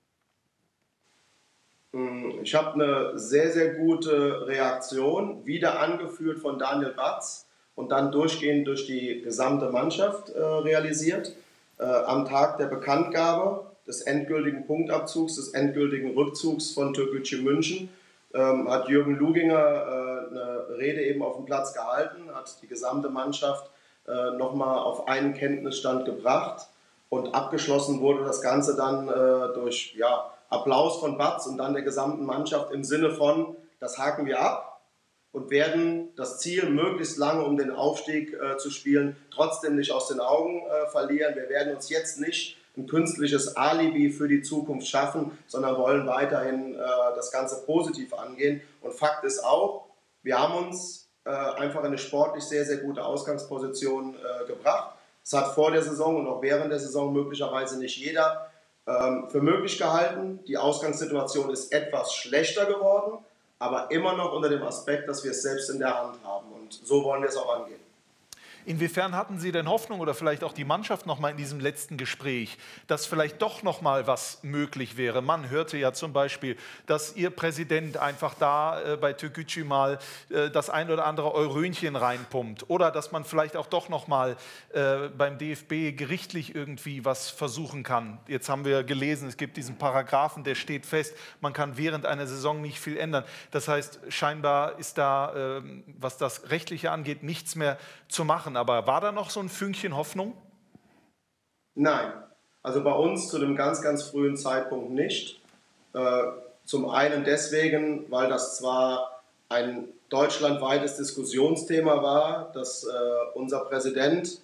Speaker 5: Ich habe eine sehr, sehr gute Reaktion, wieder angeführt von Daniel Batz und dann durchgehend durch die gesamte Mannschaft realisiert. Am Tag der Bekanntgabe des endgültigen Punktabzugs, des endgültigen Rückzugs von Türkgücü München hat Jürgen Luginger eine Rede eben auf dem Platz gehalten, hat die gesamte Mannschaft nochmal auf einen Kenntnisstand gebracht und abgeschlossen wurde das Ganze dann durch Applaus von Batz und dann der gesamten Mannschaft im Sinne von, das haken wir ab und werden das Ziel möglichst lange um den Aufstieg zu spielen trotzdem nicht aus den Augen verlieren. Wir werden uns jetzt nicht ein künstliches Alibi für die Zukunft schaffen, sondern wollen weiterhin das Ganze positiv angehen. Und Fakt ist auch, wir haben uns einfach in eine sportlich sehr, sehr gute Ausgangsposition gebracht. Es hat vor der Saison und auch während der Saison möglicherweise nicht jeder für möglich gehalten. Die Ausgangssituation ist etwas schlechter geworden, aber immer noch unter dem Aspekt, dass wir es selbst in der Hand haben. Und so wollen wir es auch angehen.
Speaker 1: Inwiefern hatten Sie denn Hoffnung oder vielleicht auch die Mannschaft noch mal in diesem letzten Gespräch, dass vielleicht doch noch mal was möglich wäre? Man hörte ja zum Beispiel, dass Ihr Präsident einfach da bei Türkgücü mal das ein oder andere Eurönchen reinpumpt oder dass man vielleicht auch doch noch mal beim DFB gerichtlich irgendwie was versuchen kann. Jetzt haben wir gelesen, es gibt diesen Paragraphen, der steht fest, man kann während einer Saison nicht viel ändern. Das heißt, scheinbar ist da, was das Rechtliche angeht, nichts mehr zu machen. Aber war da noch so ein Fünkchen Hoffnung?
Speaker 5: Nein, also bei uns zu einem ganz, ganz frühen Zeitpunkt nicht. Zum einen deswegen, weil das zwar ein deutschlandweites Diskussionsthema war, dass unser Präsident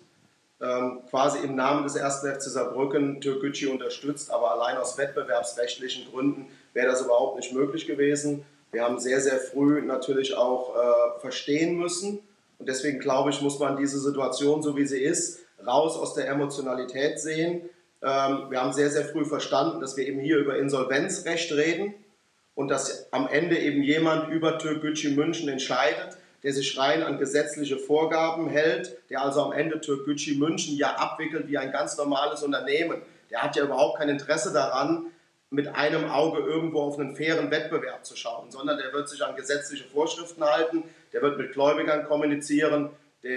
Speaker 5: quasi im Namen des 1. FC Saarbrücken Türkgücü unterstützt, aber allein aus wettbewerbsrechtlichen Gründen wäre das überhaupt nicht möglich gewesen. Wir haben sehr, sehr früh natürlich auch verstehen müssen, und deswegen glaube ich, muss man diese Situation, so wie sie ist, raus aus der Emotionalität sehen. Wir haben sehr, sehr früh verstanden, dass wir eben hier über Insolvenzrecht reden und dass am Ende eben jemand über Türkgücü München entscheidet, der sich rein an gesetzliche Vorgaben hält, der also am Ende Türkgücü München ja abwickelt wie ein ganz normales Unternehmen. Der hat ja überhaupt kein Interesse daran, mit einem Auge irgendwo auf einen fairen Wettbewerb zu schauen, sondern der wird sich an gesetzliche Vorschriften halten, der wird mit Gläubigern kommunizieren,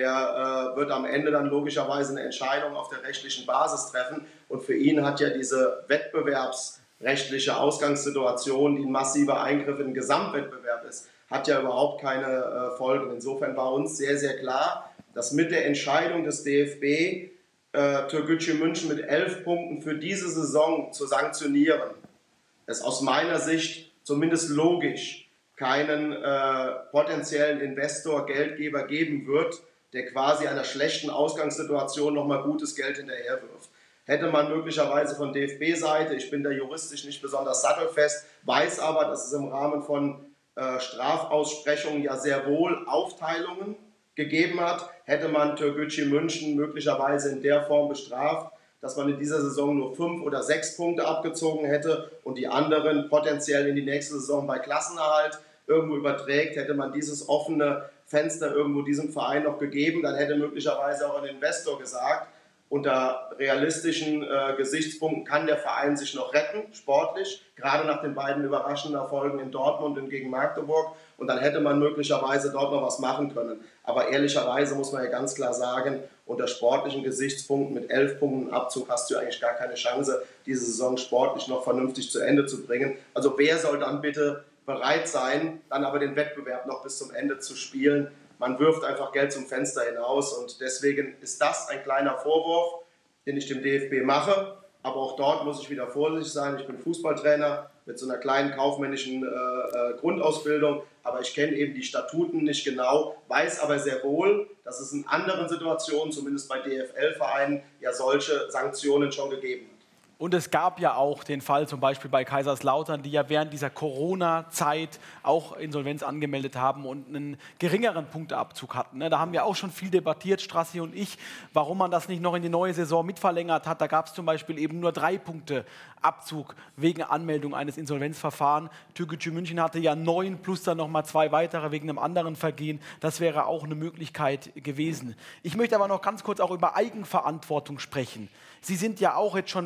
Speaker 5: der wird am Ende dann logischerweise eine Entscheidung auf der rechtlichen Basis treffen. Und für ihn hat ja diese wettbewerbsrechtliche Ausgangssituation, die ein massiver Eingriff in den Gesamtwettbewerb ist, hat ja überhaupt keine Folgen. Insofern war uns sehr, sehr klar, dass mit der Entscheidung des DFB Türkgücü München mit 11 Punkten für diese Saison zu sanktionieren, es aus meiner Sicht zumindest logisch keinen potenziellen Investor, Geldgeber geben wird, der quasi einer schlechten Ausgangssituation nochmal gutes Geld hinterherwirft. Hätte man möglicherweise von DFB-Seite, ich bin da juristisch nicht besonders sattelfest, weiß aber, dass es im Rahmen von Strafaussprechungen ja sehr wohl Aufteilungen gegeben hat, hätte man Türkgücü München möglicherweise in der Form bestraft, dass man in dieser Saison nur 5 oder 6 Punkte abgezogen hätte und die anderen potenziell in die nächste Saison bei Klassenerhalt irgendwo überträgt, hätte man dieses offene Fenster irgendwo diesem Verein noch gegeben, dann hätte möglicherweise auch ein Investor gesagt, unter realistischen Gesichtspunkten kann der Verein sich noch retten, sportlich, gerade nach den beiden überraschenden Erfolgen in Dortmund und gegen Magdeburg. Und dann hätte man möglicherweise dort noch was machen können. Aber ehrlicherweise muss man ja ganz klar sagen, unter sportlichen Gesichtspunkten mit 11 Punkten Abzug hast du eigentlich gar keine Chance, diese Saison sportlich noch vernünftig zu Ende zu bringen. Also wer soll dann bitte bereit sein, dann aber den Wettbewerb noch bis zum Ende zu spielen? Man wirft einfach Geld zum Fenster hinaus und deswegen ist das ein kleiner Vorwurf, den ich dem DFB mache. Aber auch dort muss ich wieder vorsichtig sein. Ich bin Fußballtrainer mit so einer kleinen kaufmännischen Grundausbildung, aber ich kenne eben die Statuten nicht genau, weiß aber sehr wohl, dass es in anderen Situationen, zumindest bei DFL-Vereinen, ja solche Sanktionen schon gegeben hat.
Speaker 2: Und es gab ja auch den Fall zum Beispiel bei Kaiserslautern, die ja während dieser Corona-Zeit auch Insolvenz angemeldet haben und einen geringeren Punkteabzug hatten. Da haben wir auch schon viel debattiert, Strassi und ich, warum man das nicht noch in die neue Saison mitverlängert hat. Da gab es zum Beispiel eben nur 3 Punkte Abzug wegen Anmeldung eines Insolvenzverfahrens. Türkgücü München hatte ja 9 plus dann nochmal 2 weitere wegen einem anderen Vergehen. Das wäre auch eine Möglichkeit gewesen. Ich möchte aber noch ganz kurz auch über Eigenverantwortung sprechen. Sie sind ja auch jetzt schon lange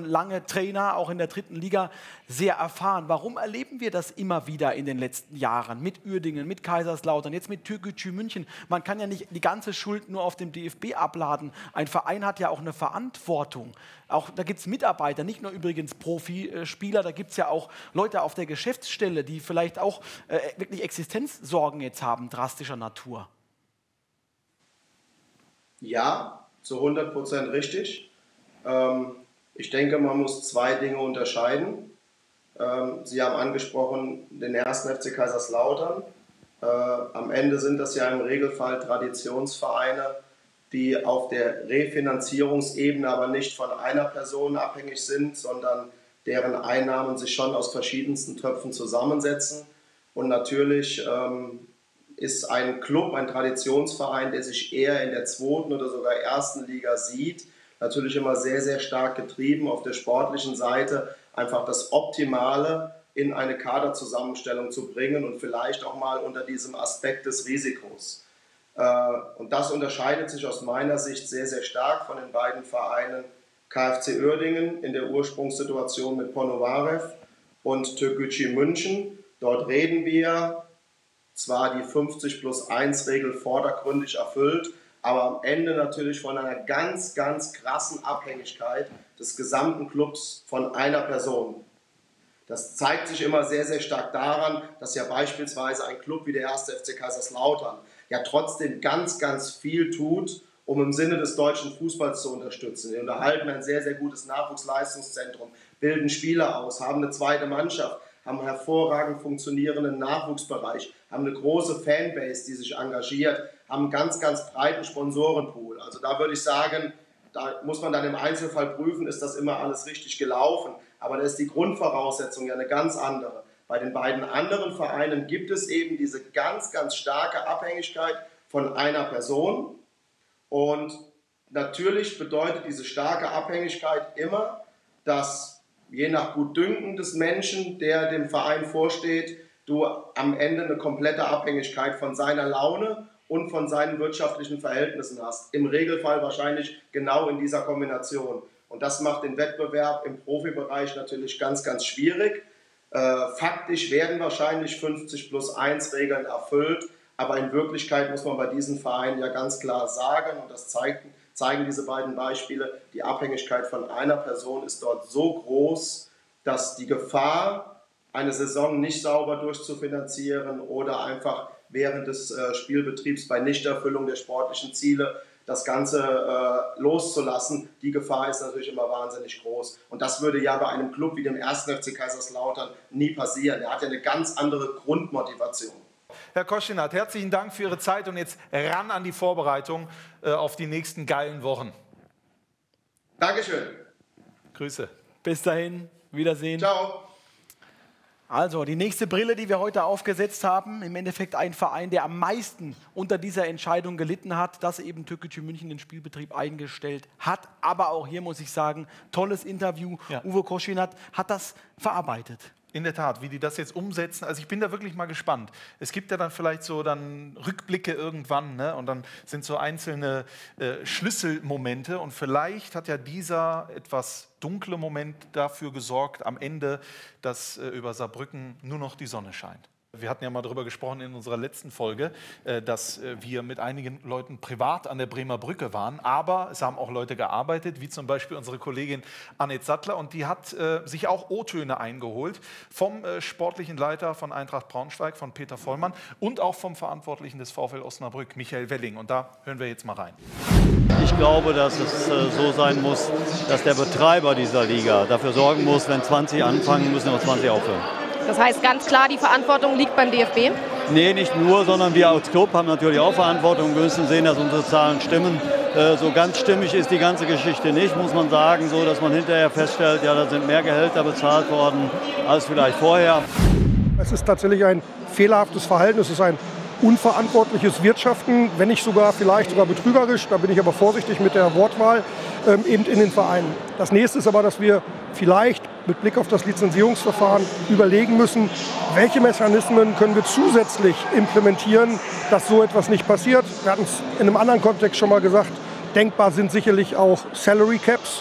Speaker 2: erfahrene Trainer, auch in der 3. Liga, sehr erfahren. Warum erleben wir das immer wieder in den letzten Jahren? Mit Uerdingen, mit Kaiserslautern, jetzt mit Türkgücü München. Man kann ja nicht die ganze Schuld nur auf dem DFB abladen. Ein Verein hat ja auch eine Verantwortung. Auch, da gibt es Mitarbeiter, nicht nur übrigens Profispieler, da gibt es ja auch Leute auf der Geschäftsstelle, die vielleicht auch wirklich Existenzsorgen jetzt haben, drastischer Natur.
Speaker 5: Ja, zu 100% richtig. Ich denke, man muss 2 Dinge unterscheiden. Sie haben angesprochen den 1. FC Kaiserslautern. Am Ende sind das ja im Regelfall Traditionsvereine, die auf der Refinanzierungsebene aber nicht von einer Person abhängig sind, sondern deren Einnahmen sich schon aus verschiedensten Töpfen zusammensetzen. Und natürlich ist ein Club, ein Traditionsverein, der sich eher in der 2. oder sogar 1. Liga sieht, natürlich immer sehr, sehr stark getrieben auf der sportlichen Seite, einfach das Optimale in eine Kaderzusammenstellung zu bringen und vielleicht auch mal unter diesem Aspekt des Risikos. Und das unterscheidet sich aus meiner Sicht sehr, sehr stark von den beiden Vereinen KFC Uerdingen in der Ursprungssituation mit Ponovarev und Türkgücü München. Dort reden wir zwar die 50+1-Regel vordergründig erfüllt, aber am Ende natürlich von einer ganz, ganz krassen Abhängigkeit des gesamten Clubs von einer Person. Das zeigt sich immer sehr, sehr stark daran, dass ja beispielsweise ein Club wie der 1. FC Kaiserslautern ja trotzdem ganz, ganz viel tut, um im Sinne des deutschen Fußballs zu unterstützen. Wir unterhalten ein sehr, sehr gutes Nachwuchsleistungszentrum, bilden Spieler aus, haben eine 2. Mannschaft, haben einen hervorragend funktionierenden Nachwuchsbereich, haben eine große Fanbase, die sich engagiert, haben einen ganz, ganz breiten Sponsorenpool. Also da würde ich sagen, da muss man dann im Einzelfall prüfen, ist das immer alles richtig gelaufen. Aber da ist die Grundvoraussetzung ja eine ganz andere. Bei den beiden anderen Vereinen gibt es eben diese ganz, ganz starke Abhängigkeit von einer Person. Und natürlich bedeutet diese starke Abhängigkeit immer, dass je nach Gutdünken des Menschen, der dem Verein vorsteht, du am Ende eine komplette Abhängigkeit von seiner Laune und von seinen wirtschaftlichen Verhältnissen hast. Im Regelfall wahrscheinlich genau in dieser Kombination. Und das macht den Wettbewerb im Profibereich natürlich ganz, ganz schwierig. Faktisch werden wahrscheinlich 50+1-Regeln erfüllt, aber in Wirklichkeit muss man bei diesen Vereinen ja ganz klar sagen, und das zeigen diese beiden Beispiele, die Abhängigkeit von einer Person ist dort so groß, dass die Gefahr, eine Saison nicht sauber durchzufinanzieren oder einfach während des Spielbetriebs bei Nichterfüllung der sportlichen Ziele das Ganze loszulassen, die Gefahr ist natürlich immer wahnsinnig groß. Und das würde ja bei einem Club wie dem 1. FC Kaiserslautern nie passieren. Er hat ja eine ganz andere Grundmotivation.
Speaker 1: Herr Koschinat, herzlichen Dank für Ihre Zeit und jetzt ran an die Vorbereitung auf die nächsten geilen Wochen.
Speaker 5: Dankeschön.
Speaker 1: Grüße.
Speaker 2: Bis dahin, Wiedersehen.
Speaker 5: Ciao.
Speaker 2: Also, die nächste Brille, die wir heute aufgesetzt haben, im Endeffekt ein Verein, der am meisten unter dieser Entscheidung gelitten hat, dass eben Türkgücü München den Spielbetrieb eingestellt hat. Aber auch hier muss ich sagen, tolles Interview. Ja. Uwe Koschinat hat das verarbeitet.
Speaker 1: In der Tat, wie die das jetzt umsetzen, also ich bin da wirklich mal gespannt. Es gibt ja dann vielleicht so dann Rückblicke irgendwann, ne? Und dann sind so einzelne Schlüsselmomente und vielleicht hat ja dieser etwas dunkle Moment dafür gesorgt am Ende, dass über Saarbrücken nur noch die Sonne scheint. Wir hatten ja mal darüber gesprochen in unserer letzten Folge, dass wir mit einigen Leuten privat an der Bremer Brücke waren, aber es haben auch Leute gearbeitet, wie zum Beispiel unsere Kollegin Annette Sattler, und die hat sich auch O-Töne eingeholt vom sportlichen Leiter von Eintracht Braunschweig, von Peter Vollmann, und auch vom Verantwortlichen des VfL Osnabrück, Michael Welling. Und da hören wir jetzt mal rein.
Speaker 6: Ich glaube, dass es so sein muss, dass der Betreiber dieser Liga dafür sorgen muss, wenn 20 anfangen, müssen auch 20 aufhören.
Speaker 7: Das heißt ganz klar, die Verantwortung liegt beim DFB?
Speaker 6: Nee, nicht nur, sondern wir als Club haben natürlich auch Verantwortung. Wir müssen sehen, dass unsere Zahlen stimmen. So ganz stimmig ist die ganze Geschichte nicht, muss man sagen, so dass man hinterher feststellt, ja, da sind mehr Gehälter bezahlt worden als vielleicht vorher.
Speaker 8: Es ist tatsächlich ein fehlerhaftes Verhalten, es ist ein unverantwortliches Wirtschaften, wenn nicht vielleicht sogar betrügerisch, da bin ich aber vorsichtig mit der Wortwahl, eben in den Vereinen. Das nächste ist aber, dass wir vielleicht mit Blick auf das Lizenzierungsverfahren überlegen müssen, welche Mechanismen können wir zusätzlich implementieren, dass so etwas nicht passiert. Wir hatten es in einem anderen Kontext schon mal gesagt, denkbar sind sicherlich auch Salary Caps,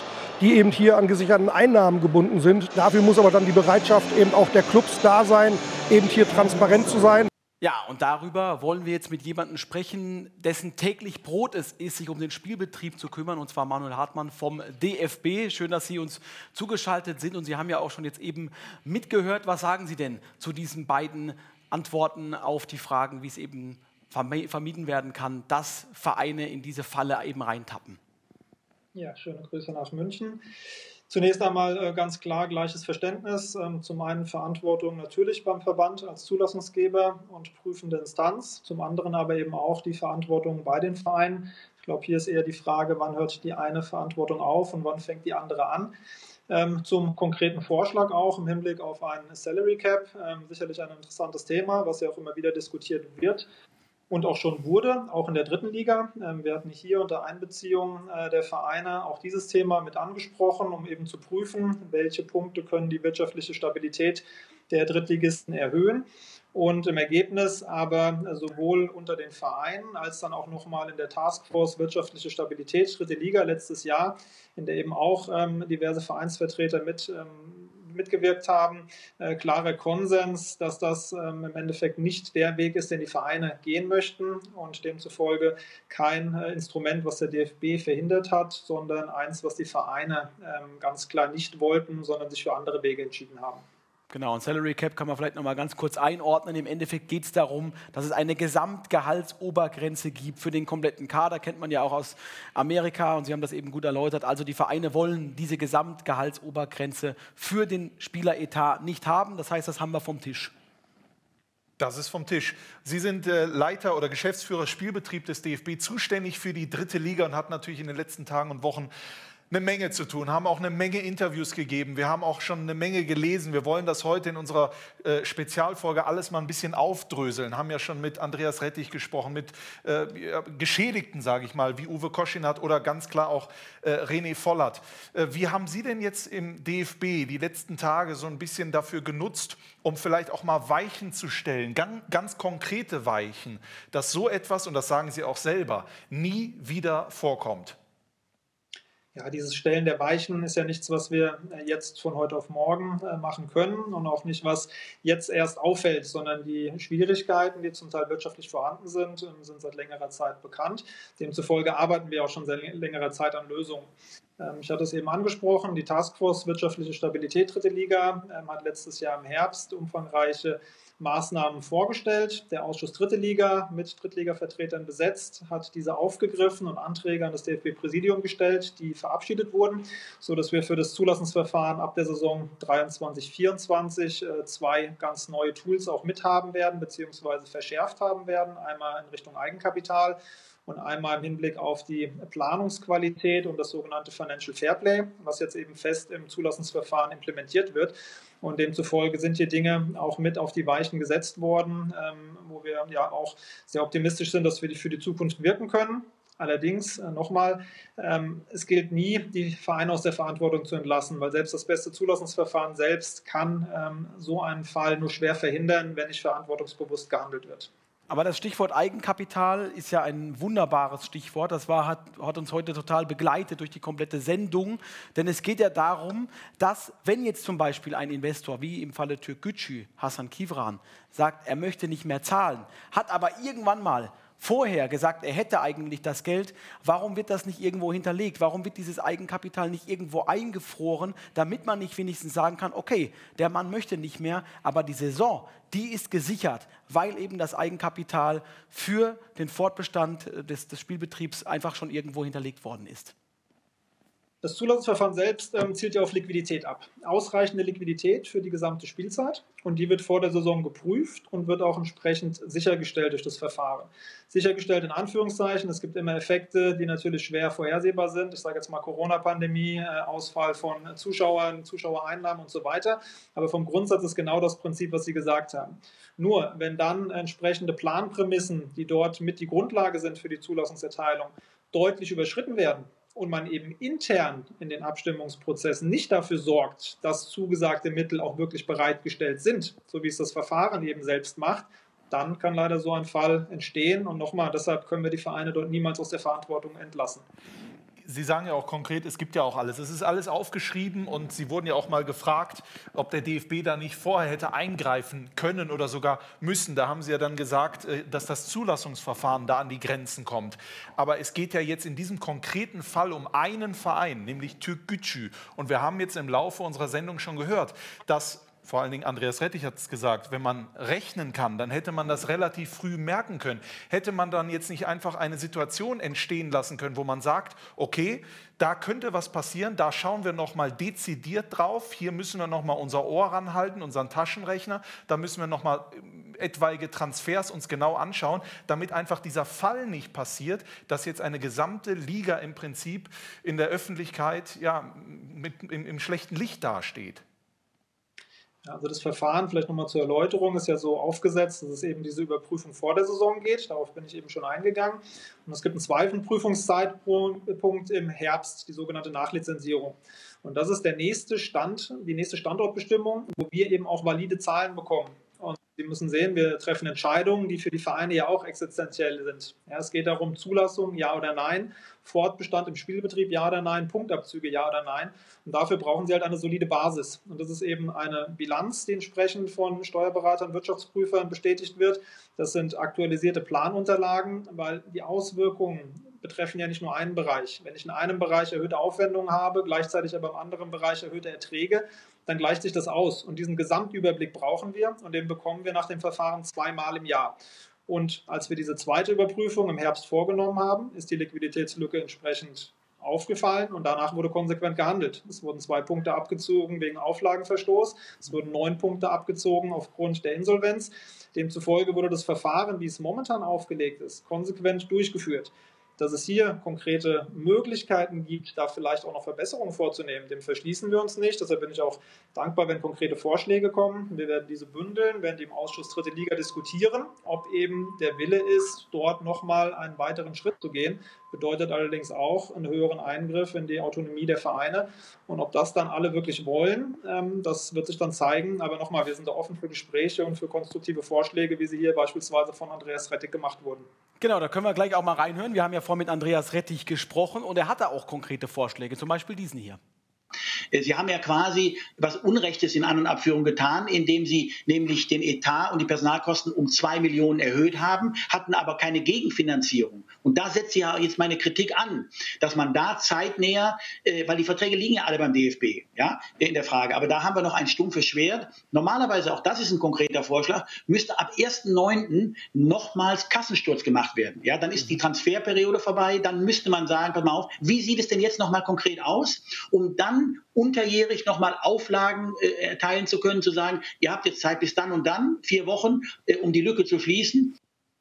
Speaker 8: die eben hier an gesicherten Einnahmen gebunden sind. Dafür muss aber dann die Bereitschaft eben auch der Clubs da sein, eben hier transparent zu sein.
Speaker 2: Ja, und darüber wollen wir jetzt mit jemandem sprechen, dessen täglich Brot es ist, sich um den Spielbetrieb zu kümmern, und zwar Manuel Hartmann vom DFB. Schön, dass Sie uns zugeschaltet sind, und Sie haben ja auch schon jetzt eben mitgehört. Was sagen Sie denn zu diesen beiden Antworten auf die Fragen, wie es eben vermieden werden kann, dass Vereine in diese Falle eben reintappen?
Speaker 9: Ja, schöne Grüße nach München. Zunächst einmal ganz klar gleiches Verständnis. Zum einen Verantwortung natürlich beim Verband als Zulassungsgeber und prüfende Instanz. Zum anderen aber eben auch die Verantwortung bei den Vereinen. Ich glaube, hier ist eher die Frage, wann hört die eine Verantwortung auf und wann fängt die andere an. Zum konkreten Vorschlag auch im Hinblick auf einen Salary Cap. Sicherlich ein interessantes Thema, was ja auch immer wieder diskutiert wird. Und auch schon wurde, auch in der dritten Liga. Wir hatten hier unter Einbeziehung der Vereine auch dieses Thema mit angesprochen, um eben zu prüfen, welche Punkte können die wirtschaftliche Stabilität der Drittligisten erhöhen. Und im Ergebnis aber sowohl unter den Vereinen als dann auch nochmal in der Taskforce Wirtschaftliche Stabilität, dritte Liga letztes Jahr, in der eben auch diverse Vereinsvertreter mitgewirkt haben, klarer Konsens, dass das im Endeffekt nicht der Weg ist, den die Vereine gehen möchten und demzufolge kein Instrument, was der DFB verhindert hat, sondern eins, was die Vereine ganz klar nicht wollten, sondern sich für andere Wege entschieden haben.
Speaker 2: Genau, und Salary Cap kann man vielleicht noch mal ganz kurz einordnen. Im Endeffekt geht es darum, dass es eine Gesamtgehaltsobergrenze gibt für den kompletten Kader. Kennt man ja auch aus Amerika, und Sie haben das eben gut erläutert. Also die Vereine wollen diese Gesamtgehaltsobergrenze für den Spieleretat nicht haben. Das heißt, das haben wir vom Tisch.
Speaker 1: Das ist vom Tisch. Sie sind Leiter oder Geschäftsführer Spielbetrieb des DFB, zuständig für die dritte Liga und hat natürlich in den letzten Tagen und Wochen eine Menge zu tun, haben auch eine Menge Interviews gegeben, wir haben auch schon eine Menge gelesen. Wir wollen das heute in unserer Spezialfolge alles mal ein bisschen aufdröseln. Haben ja schon mit Andreas Rettich gesprochen, mit Geschädigten, sage ich mal, wie Uwe Koschinat oder ganz klar auch René Vollert. Wie haben Sie denn jetzt im DFB die letzten Tage so ein bisschen dafür genutzt, um vielleicht auch mal Weichen zu stellen, ganz konkrete Weichen, dass so etwas, und das sagen Sie auch selber, nie wieder vorkommt?
Speaker 9: Ja, dieses Stellen der Weichen ist ja nichts, was wir jetzt von heute auf morgen machen können und auch nicht, was jetzt erst auffällt, sondern die Schwierigkeiten, die zum Teil wirtschaftlich vorhanden sind, sind seit längerer Zeit bekannt. Demzufolge arbeiten wir auch schon seit längerer Zeit an Lösungen. Ich hatte es eben angesprochen, die Taskforce Wirtschaftliche Stabilität dritte Liga hat letztes Jahr im Herbst umfangreiche Maßnahmen vorgestellt. Der Ausschuss Dritte Liga mit Drittliga-Vertretern besetzt, hat diese aufgegriffen und Anträge an das DFB-Präsidium gestellt, die verabschiedet wurden, sodass wir für das Zulassungsverfahren ab der Saison 23/24 zwei ganz neue Tools auch mithaben werden, beziehungsweise verschärft haben werden. Einmal in Richtung Eigenkapital und einmal im Hinblick auf die Planungsqualität und das sogenannte Financial Fairplay, was jetzt eben fest im Zulassungsverfahren implementiert wird. Und demzufolge sind hier Dinge auch mit auf die Weichen gesetzt worden, wo wir ja auch sehr optimistisch sind, dass wir die für die Zukunft wirken können. Allerdings, nochmal, es gilt nie, die Vereine aus der Verantwortung zu entlassen, weil selbst das beste Zulassungsverfahren selbst kann so einen Fall nur schwer verhindern, wenn nicht verantwortungsbewusst gehandelt wird.
Speaker 2: Aber das Stichwort Eigenkapital ist ja ein wunderbares Stichwort. Das hat uns heute total begleitet durch die komplette Sendung. Denn es geht ja darum, dass, wenn jetzt zum Beispiel ein Investor, wie im Falle Türkgücü, Hasan Kivran, sagt, er möchte nicht mehr zahlen, hat aber irgendwann mal vorher gesagt, er hätte eigentlich das Geld, warum wird das nicht irgendwo hinterlegt? Warum wird dieses Eigenkapital nicht irgendwo eingefroren, damit man nicht wenigstens sagen kann, okay, der Mann möchte nicht mehr, aber die Saison, die ist gesichert, weil eben das Eigenkapital für den Fortbestand des Spielbetriebs einfach schon irgendwo hinterlegt worden ist.
Speaker 9: Das Zulassungsverfahren selbst zielt ja auf Liquidität ab. Ausreichende Liquidität für die gesamte Spielzeit, und die wird vor der Saison geprüft und wird auch entsprechend sichergestellt durch das Verfahren. Sichergestellt in Anführungszeichen, es gibt immer Effekte, die natürlich schwer vorhersehbar sind. Ich sage jetzt mal Corona-Pandemie, Ausfall von Zuschauern, Zuschauereinnahmen und so weiter. Aber vom Grundsatz ist genau das Prinzip, was Sie gesagt haben. Nur, wenn dann entsprechende Planprämissen, die dort mit die Grundlage sind für die Zulassungserteilung, deutlich überschritten werden, und man eben intern in den Abstimmungsprozessen nicht dafür sorgt, dass zugesagte Mittel auch wirklich bereitgestellt sind, so wie es das Verfahren eben selbst macht, dann kann leider so ein Fall entstehen. Und nochmal, deshalb können wir die Vereine dort niemals aus der Verantwortung entlassen.
Speaker 1: Sie sagen ja auch konkret, es gibt ja auch alles. Es ist alles aufgeschrieben und Sie wurden ja auch mal gefragt, ob der DFB da nicht vorher hätte eingreifen können oder sogar müssen. Da haben Sie ja dann gesagt, dass das Zulassungsverfahren da an die Grenzen kommt. Aber es geht ja jetzt in diesem konkreten Fall um einen Verein, nämlich Türkgücü. Und wir haben jetzt im Laufe unserer Sendung schon gehört, dass vor allen Dingen Andreas Rettich hat es gesagt, wenn man rechnen kann, dann hätte man das relativ früh merken können. Hätte man dann jetzt nicht einfach eine Situation entstehen lassen können, wo man sagt, okay, da könnte was passieren, da schauen wir noch mal dezidiert drauf, hier müssen wir noch mal unser Ohr ranhalten, unseren Taschenrechner, da müssen wir noch mal etwaige Transfers uns genau anschauen, damit einfach dieser Fall nicht passiert, dass jetzt eine gesamte Liga im Prinzip in der Öffentlichkeit ja, im schlechten Licht dasteht.
Speaker 9: Also das Verfahren, vielleicht nochmal zur Erläuterung, ist ja so aufgesetzt, dass es eben diese Überprüfung vor der Saison geht. Darauf bin ich eben schon eingegangen. Und es gibt einen zweiten Prüfungszeitpunkt im Herbst, die sogenannte Nachlizenzierung. Und das ist der nächste Stand, die nächste Standortbestimmung, wo wir eben auch valide Zahlen bekommen. Und Sie müssen sehen, wir treffen Entscheidungen, die für die Vereine ja auch existenziell sind. Ja, es geht darum, Zulassung, ja oder nein, Fortbestand im Spielbetrieb, ja oder nein, Punktabzüge, ja oder nein. Und dafür brauchen Sie halt eine solide Basis. Und das ist eben eine Bilanz, die entsprechend von Steuerberatern, Wirtschaftsprüfern bestätigt wird. Das sind aktualisierte Planunterlagen, weil die Auswirkungen betreffen ja nicht nur einen Bereich. Wenn ich in einem Bereich erhöhte Aufwendungen habe, gleichzeitig aber im anderen Bereich erhöhte Erträge, dann gleicht sich das aus. Und diesen Gesamtüberblick brauchen wir und den bekommen wir nach dem Verfahren zweimal im Jahr. Und als wir diese zweite Überprüfung im Herbst vorgenommen haben, ist die Liquiditätslücke entsprechend aufgefallen und danach wurde konsequent gehandelt. Es wurden 2 Punkte abgezogen wegen Auflagenverstoß, es wurden 9 Punkte abgezogen aufgrund der Insolvenz. Demzufolge wurde das Verfahren, wie es momentan aufgelegt ist, konsequent durchgeführt. Dass es hier konkrete Möglichkeiten gibt, da vielleicht auch noch Verbesserungen vorzunehmen, dem verschließen wir uns nicht. Deshalb bin ich auch dankbar, wenn konkrete Vorschläge kommen. Wir werden diese bündeln, werden die im Ausschuss Dritte Liga diskutieren. Ob eben der Wille ist, dort nochmal einen weiteren Schritt zu gehen, bedeutet allerdings auch einen höheren Eingriff in die Autonomie der Vereine. Und ob das dann alle wirklich wollen, das wird sich dann zeigen. Aber nochmal, wir sind da offen für Gespräche und für konstruktive Vorschläge, wie sie hier beispielsweise von Andreas Rettich gemacht wurden.
Speaker 2: Genau, da können wir gleich auch mal reinhören. Wir haben ja vorhin mit Andreas Rettich gesprochen und er hatte auch konkrete Vorschläge, zum Beispiel diesen hier.
Speaker 3: Sie haben ja quasi was Unrechtes in An- und Abführung getan, indem Sie nämlich den Etat und die Personalkosten um 2 Millionen erhöht haben, hatten aber keine Gegenfinanzierung. Und da setzt ja jetzt meine Kritik an, dass man da zeitnäher, weil die Verträge liegen ja alle beim DFB, ja, in der Frage. Aber da haben wir noch ein stumpfes Schwert. Normalerweise, auch das ist ein konkreter Vorschlag, müsste ab 1.9. nochmals Kassensturz gemacht werden. Ja, dann ist die Transferperiode vorbei, dann müsste man sagen, pass mal auf, wie sieht es denn jetzt nochmal konkret aus, um dann unterjährig nochmal Auflagen erteilen zu können, zu sagen, ihr habt jetzt Zeit bis dann und dann, 4 Wochen, um die Lücke zu schließen.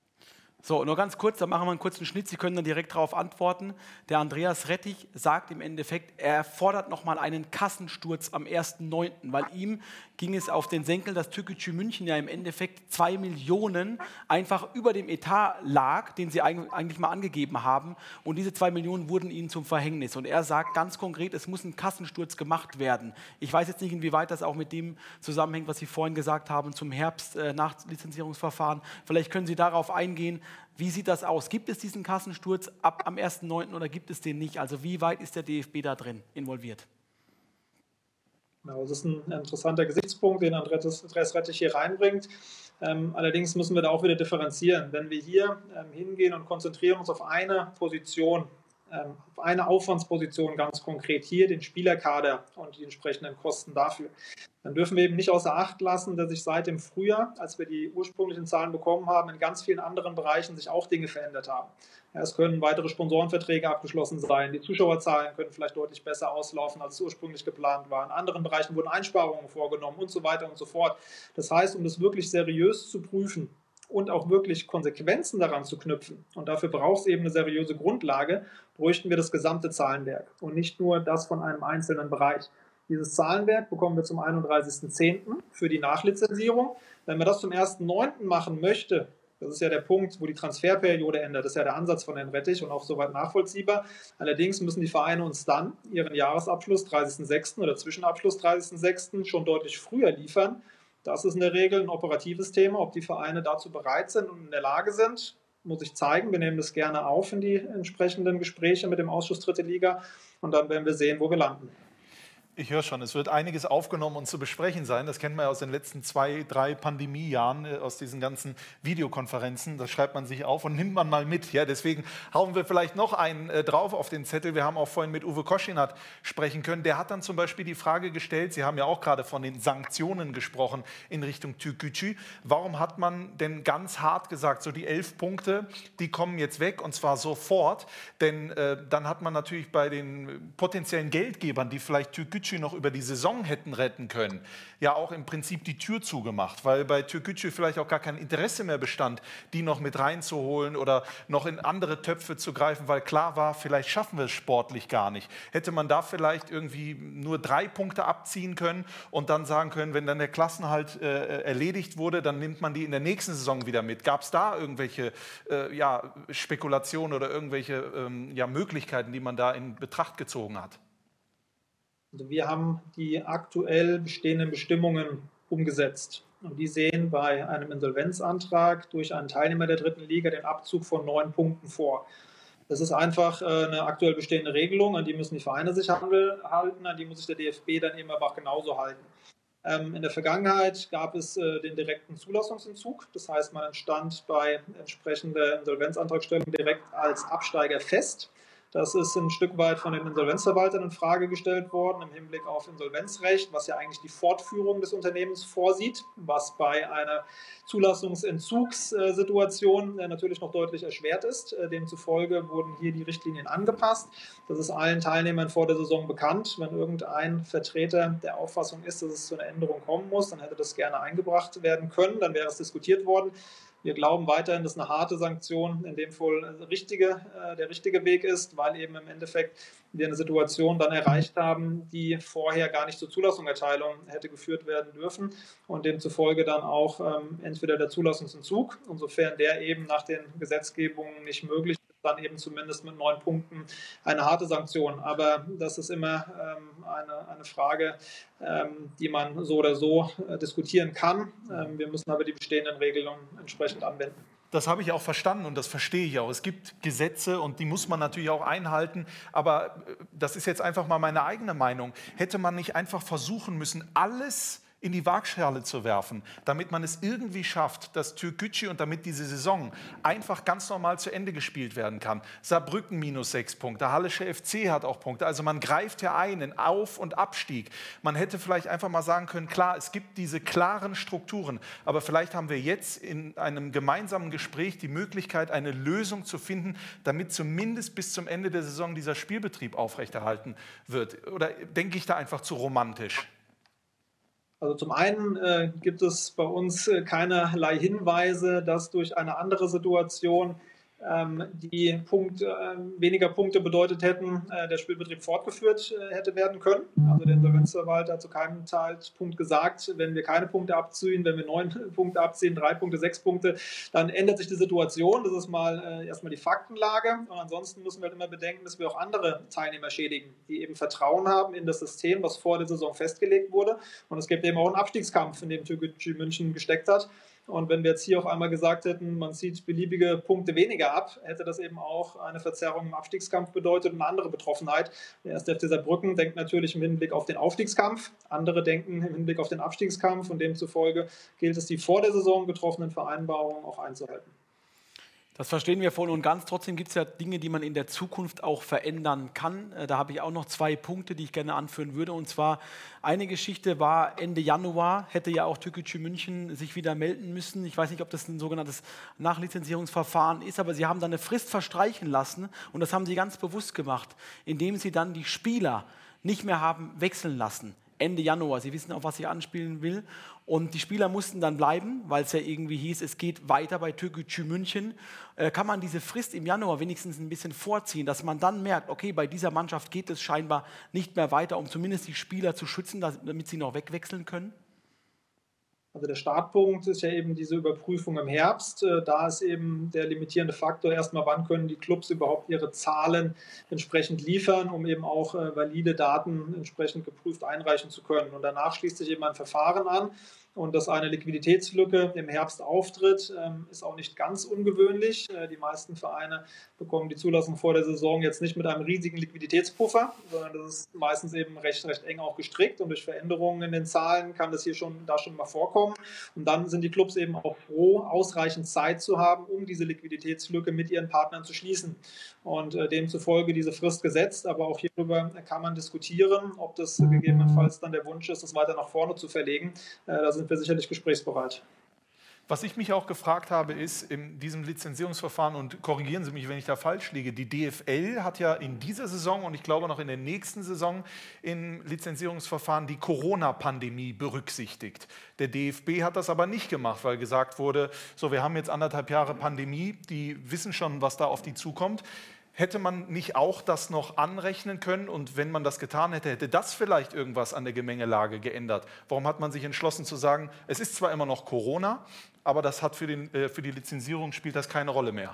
Speaker 2: So, nur ganz kurz, da machen wir einen kurzen Schnitt, Sie können dann direkt darauf antworten. Der Andreas Rettich sagt im Endeffekt, er fordert nochmal einen Kassensturz am 1.9., weil ihm ging es auf den Senkel, dass Türkgücü München ja im Endeffekt 2 Millionen einfach über dem Etat lag, den sie eigentlich mal angegeben haben. Und diese 2 Millionen wurden ihnen zum Verhängnis. Und er sagt ganz konkret, es muss ein Kassensturz gemacht werden. Ich weiß jetzt nicht, inwieweit das auch mit dem zusammenhängt, was Sie vorhin gesagt haben zum Herbst nach Lizenzierungsverfahren. Vielleicht können Sie darauf eingehen. Wie sieht das aus? Gibt es diesen Kassensturz am 1.9. oder gibt es den nicht? Also wie weit ist der DFB da drin involviert?
Speaker 9: Genau, das ist ein interessanter Gesichtspunkt, den Andreas Rettich hier reinbringt. Allerdings müssen wir da auch wieder differenzieren. Wenn wir hier hingehen und konzentrieren uns auf eine Position, auf eine Aufwandsposition ganz konkret, hier den Spielerkader und die entsprechenden Kosten dafür, dann dürfen wir eben nicht außer Acht lassen, dass sich seit dem Frühjahr, als wir die ursprünglichen Zahlen bekommen haben, in ganz vielen anderen Bereichen sich auch Dinge verändert haben. Ja, es können weitere Sponsorenverträge abgeschlossen sein, die Zuschauerzahlen können vielleicht deutlich besser auslaufen, als es ursprünglich geplant war. In anderen Bereichen wurden Einsparungen vorgenommen und so weiter und so fort. Das heißt, um das wirklich seriös zu prüfen und auch wirklich Konsequenzen daran zu knüpfen, und dafür braucht es eben eine seriöse Grundlage, bräuchten wir das gesamte Zahlenwerk und nicht nur das von einem einzelnen Bereich. Dieses Zahlenwerk bekommen wir zum 31.10. für die Nachlizenzierung. Wenn man das zum 1.9. machen möchte, das ist ja der Punkt, wo die Transferperiode ändert, das ist ja der Ansatz von Herrn Rettich und auch soweit nachvollziehbar. Allerdings müssen die Vereine uns dann ihren Jahresabschluss 30.06. oder Zwischenabschluss 30.06. schon deutlich früher liefern. Das ist in der Regel ein operatives Thema, ob die Vereine dazu bereit sind und in der Lage sind. muss ich zeigen. Wir nehmen das gerne auf in die entsprechenden Gespräche mit dem Ausschuss Dritte Liga und dann werden wir sehen, wo wir landen.
Speaker 1: Ich höre schon, es wird einiges aufgenommen und zu besprechen sein. Das kennt man ja aus den letzten 2, 3 Pandemiejahren, aus diesen ganzen Videokonferenzen. Das schreibt man sich auf und nimmt man mal mit. Ja, deswegen hauen wir vielleicht noch einen drauf auf den Zettel. Wir haben auch vorhin mit Uwe Koschinat sprechen können. Der hat dann zum Beispiel die Frage gestellt, Sie haben ja auch gerade von den Sanktionen gesprochen in Richtung Türkgücü. Warum hat man denn ganz hart gesagt, so die 11 Punkte, die kommen jetzt weg und zwar sofort? Denn dann hat man natürlich bei den potenziellen Geldgebern, die vielleicht Türkgücü noch über die Saison hätten retten können, ja auch im Prinzip die Tür zugemacht, weil bei Türkgücü vielleicht auch gar kein Interesse mehr bestand, die noch mit reinzuholen oder noch in andere Töpfe zu greifen, weil klar war, vielleicht schaffen wir es sportlich gar nicht. Hätte man da vielleicht irgendwie nur 3 Punkte abziehen können und dann sagen können, wenn dann der Klassenhalt erledigt wurde, dann nimmt man die in der nächsten Saison wieder mit. Gab es da irgendwelche Spekulationen oder irgendwelche Möglichkeiten, die man da in Betracht gezogen hat?
Speaker 9: Also wir haben die aktuell bestehenden Bestimmungen umgesetzt. Und die sehen bei einem Insolvenzantrag durch einen Teilnehmer der dritten Liga den Abzug von 9 Punkten vor. Das ist einfach eine aktuell bestehende Regelung, an die müssen die Vereine sich halten, an die muss sich der DFB dann eben aber auch genauso halten. In der Vergangenheit gab es den direkten Zulassungsentzug. Das heißt, man stand bei entsprechender Insolvenzantragstellung direkt als Absteiger fest. Das ist ein Stück weit von den Insolvenzverwaltern in Frage gestellt worden im Hinblick auf Insolvenzrecht, was ja eigentlich die Fortführung des Unternehmens vorsieht, was bei einer Zulassungsentzugssituation natürlich noch deutlich erschwert ist. Demzufolge wurden hier die Richtlinien angepasst. Das ist allen Teilnehmern vor der Saison bekannt. Wenn irgendein Vertreter der Auffassung ist, dass es zu einer Änderung kommen muss, dann hätte das gerne eingebracht werden können, dann wäre es diskutiert worden. Wir glauben weiterhin, dass eine harte Sanktion in dem Fall der richtige Weg ist, weil eben im Endeffekt wir eine Situation dann erreicht haben, die vorher gar nicht zur Zulassungerteilung hätte geführt werden dürfen und demzufolge dann auch entweder der Zulassungsentzug, insofern der eben nach den Gesetzgebungen nicht möglich ist, dann eben zumindest mit 9 Punkten eine harte Sanktion. Aber das ist immer eine Frage, die man so oder so diskutieren kann. Wir müssen aber die bestehenden Regelungen entsprechend anwenden.
Speaker 1: Das habe ich auch verstanden und das verstehe ich auch. Es gibt Gesetze und die muss man natürlich auch einhalten, aber das ist jetzt einfach mal meine eigene Meinung. Hätte man nicht einfach versuchen müssen, alles in die Waagschale zu werfen, damit man es irgendwie schafft, dass Türkgücü und damit diese Saison einfach ganz normal zu Ende gespielt werden kann. Saarbrücken -6 Punkte, Hallische FC hat auch Punkte. Also man greift ja ein in Auf- und Abstieg. Man hätte vielleicht einfach mal sagen können, klar, es gibt diese klaren Strukturen, aber vielleicht haben wir jetzt in einem gemeinsamen Gespräch die Möglichkeit, eine Lösung zu finden, damit zumindest bis zum Ende der Saison dieser Spielbetrieb aufrechterhalten wird. Oder denke ich da einfach zu romantisch?
Speaker 9: Also zum einen gibt es bei uns keinerlei Hinweise, dass durch eine andere Situation die weniger Punkte bedeutet hätten, der Spielbetrieb fortgeführt hätte werden können. Also der Insolvenzverwalter hat zu keinem Zeitpunkt gesagt, wenn wir keine Punkte abziehen, wenn wir 9 Punkte abziehen, 3 Punkte, 6 Punkte, dann ändert sich die Situation. Das ist mal erstmal die Faktenlage. Und ansonsten müssen wir halt immer bedenken, dass wir auch andere Teilnehmer schädigen, die eben Vertrauen haben in das System, was vor der Saison festgelegt wurde. Und es gibt eben auch einen Abstiegskampf, in dem Türkgücü München gesteckt hat. Und wenn wir jetzt hier auf einmal gesagt hätten, man zieht beliebige Punkte weniger ab, hätte das eben auch eine Verzerrung im Abstiegskampf bedeutet und eine andere Betroffenheit. Der 1. FC Saarbrücken denkt natürlich im Hinblick auf den Aufstiegskampf, andere denken im Hinblick auf den Abstiegskampf und demzufolge gilt es, die vor der Saison getroffenen Vereinbarungen auch einzuhalten.
Speaker 2: Das verstehen wir voll und ganz. Trotzdem gibt es ja Dinge, die man in der Zukunft auch verändern kann. Da habe ich auch noch 2 Punkte, die ich gerne anführen würde. Und zwar, eine Geschichte war Ende Januar, hätte ja auch Türkgücü München sich wieder melden müssen. Ich weiß nicht, ob das ein sogenanntes Nachlizenzierungsverfahren ist, aber sie haben dann eine Frist verstreichen lassen. Und das haben sie ganz bewusst gemacht, indem sie dann die Spieler nicht mehr haben wechseln lassen. Ende Januar. Sie wissen, auf was ich anspielen will. Und die Spieler mussten dann bleiben, weil es ja irgendwie hieß, es geht weiter bei Türkgücü München. Kann man diese Frist im Januar wenigstens ein bisschen vorziehen, dass man dann merkt, okay, bei dieser Mannschaft geht es scheinbar nicht mehr weiter, um zumindest die Spieler zu schützen, damit sie noch wegwechseln können?
Speaker 9: Also der Startpunkt ist ja eben diese Überprüfung im Herbst. Da ist eben der limitierende Faktor erstmal, wann können die Clubs überhaupt ihre Zahlen entsprechend liefern, um eben auch valide Daten entsprechend geprüft einreichen zu können. Und danach schließt sich eben ein Verfahren an. Und dass eine Liquiditätslücke im Herbst auftritt, ist auch nicht ganz ungewöhnlich. Die meisten Vereine bekommen die Zulassung vor der Saison jetzt nicht mit einem riesigen Liquiditätspuffer, sondern das ist meistens eben recht eng auch gestrickt und durch Veränderungen in den Zahlen kann das hier schon mal vorkommen. Und dann sind die Clubs eben auch froh, ausreichend Zeit zu haben, um diese Liquiditätslücke mit ihren Partnern zu schließen. Und demzufolge diese Frist gesetzt, aber auch hierüber kann man diskutieren, ob das gegebenenfalls dann der Wunsch ist, das weiter nach vorne zu verlegen. Da sind wir sicherlich gesprächsbereit.
Speaker 1: Was ich mich auch gefragt habe, ist in diesem Lizenzierungsverfahren, und korrigieren Sie mich, wenn ich da falsch liege, die DFL hat ja in dieser Saison und ich glaube noch in der nächsten Saison im Lizenzierungsverfahren die Corona-Pandemie berücksichtigt. Der DFB hat das aber nicht gemacht, weil gesagt wurde, so, wir haben jetzt 1,5 Jahre Pandemie, die wissen schon, was da auf die zukommt. Hätte man nicht auch das noch anrechnen können? Und wenn man das getan hätte, hätte das vielleicht irgendwas an der Gemengelage geändert? Warum hat man sich entschlossen zu sagen, es ist zwar immer noch Corona, aber das hat für die Lizenzierung spielt das keine Rolle mehr?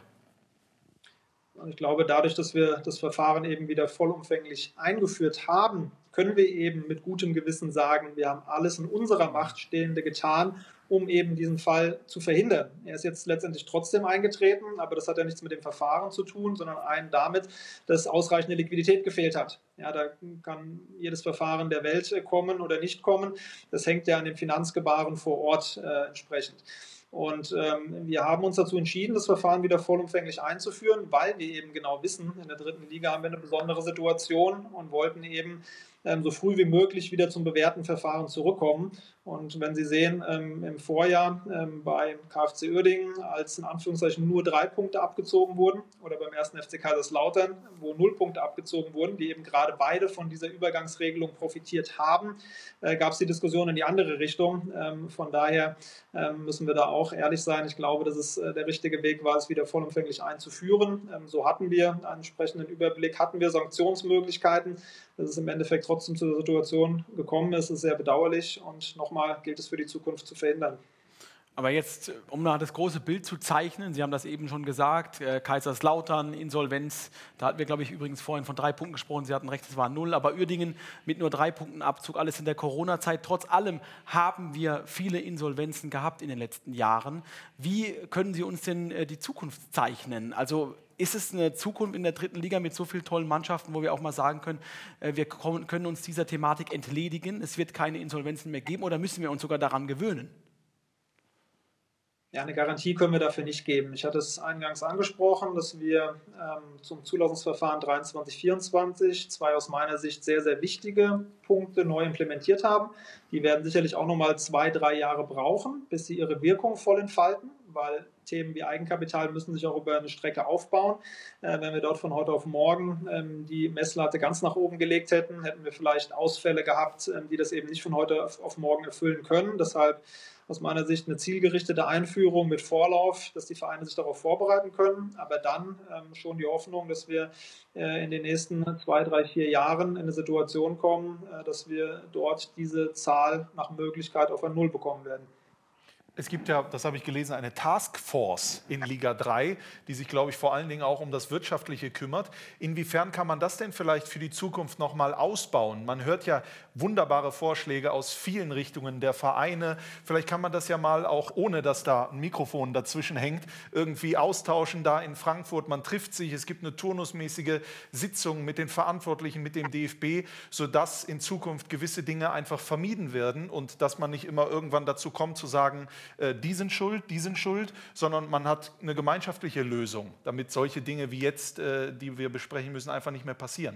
Speaker 9: Und ich glaube, dadurch, dass wir das Verfahren eben wieder vollumfänglich eingeführt haben, können wir eben mit gutem Gewissen sagen, wir haben alles in unserer Macht Stehende getan, um eben diesen Fall zu verhindern. Er ist jetzt letztendlich trotzdem eingetreten, aber das hat ja nichts mit dem Verfahren zu tun, sondern damit, dass ausreichende Liquidität gefehlt hat. Ja, da kann jedes Verfahren der Welt kommen oder nicht kommen. Das hängt ja an dem Finanzgebaren vor Ort entsprechend. Und wir haben uns dazu entschieden, das Verfahren wieder vollumfänglich einzuführen, weil wir eben genau wissen, in der 3. Liga haben wir eine besondere Situation und wollten eben so früh wie möglich wieder zum bewährten Verfahren zurückkommen. Und wenn Sie sehen, im Vorjahr bei KfC Uerdingen, als in Anführungszeichen nur 3 Punkte abgezogen wurden, oder beim 1. FC Kaiserslautern, wo 0 Punkte abgezogen wurden, die eben gerade beide von dieser Übergangsregelung profitiert haben, gab es die Diskussion in die andere Richtung. Von daher müssen wir da auch ehrlich sein. Ich glaube, dass es der richtige Weg war, es wieder vollumfänglich einzuführen. So hatten wir einen entsprechenden Überblick, hatten wir Sanktionsmöglichkeiten. Dass es im Endeffekt trotzdem zu der Situation gekommen ist sehr bedauerlich und nochmal gilt es für die Zukunft zu verhindern.
Speaker 2: Aber jetzt, um mal das große Bild zu zeichnen, Sie haben das eben schon gesagt, Kaiserslautern, Insolvenz, da hatten wir, glaube ich, übrigens vorhin von 3 Punkten gesprochen, Sie hatten recht, es war 0, aber Uerdingen mit nur 3 Punkten Abzug, alles in der Corona-Zeit. Trotz allem haben wir viele Insolvenzen gehabt in den letzten Jahren. Wie können Sie uns denn die Zukunft zeichnen? Also ist es eine Zukunft in der 3. Liga mit so vielen tollen Mannschaften, wo wir auch mal sagen können, wir können uns dieser Thematik entledigen, es wird keine Insolvenzen mehr geben, oder müssen wir uns sogar daran gewöhnen?
Speaker 9: Ja, eine Garantie können wir dafür nicht geben. Ich hatte es eingangs angesprochen, dass wir zum Zulassungsverfahren 23/24 2 aus meiner Sicht sehr, sehr wichtige Punkte neu implementiert haben. Die werden sicherlich auch nochmal 2-3 Jahre brauchen, bis sie ihre Wirkung voll entfalten, weil Themen wie Eigenkapital müssen sich auch über eine Strecke aufbauen. Wenn wir dort von heute auf morgen die Messlatte ganz nach oben gelegt hätten, hätten wir vielleicht Ausfälle gehabt, die das eben nicht von heute auf morgen erfüllen können. Deshalb aus meiner Sicht eine zielgerichtete Einführung mit Vorlauf, dass die Vereine sich darauf vorbereiten können, aber dann schon die Hoffnung, dass wir in den nächsten 2, 3, 4 Jahren in eine Situation kommen, dass wir dort diese Zahl nach Möglichkeit auf ein Null bekommen werden.
Speaker 1: Es gibt ja, das habe ich gelesen, eine Taskforce in Liga 3, die sich, glaube ich, vor allen Dingen auch um das Wirtschaftliche kümmert. Inwiefern kann man das denn vielleicht für die Zukunft noch mal ausbauen? Man hört ja wunderbare Vorschläge aus vielen Richtungen der Vereine. Vielleicht kann man das ja mal auch, ohne dass da ein Mikrofon dazwischen hängt, irgendwie austauschen da in Frankfurt. Man trifft sich, es gibt eine turnusmäßige Sitzung mit den Verantwortlichen, mit dem DFB, sodass in Zukunft gewisse Dinge einfach vermieden werden und dass man nicht immer irgendwann dazu kommt zu sagen, die sind schuld, sondern man hat eine gemeinschaftliche Lösung, damit solche Dinge wie jetzt, die wir besprechen müssen, einfach nicht mehr passieren.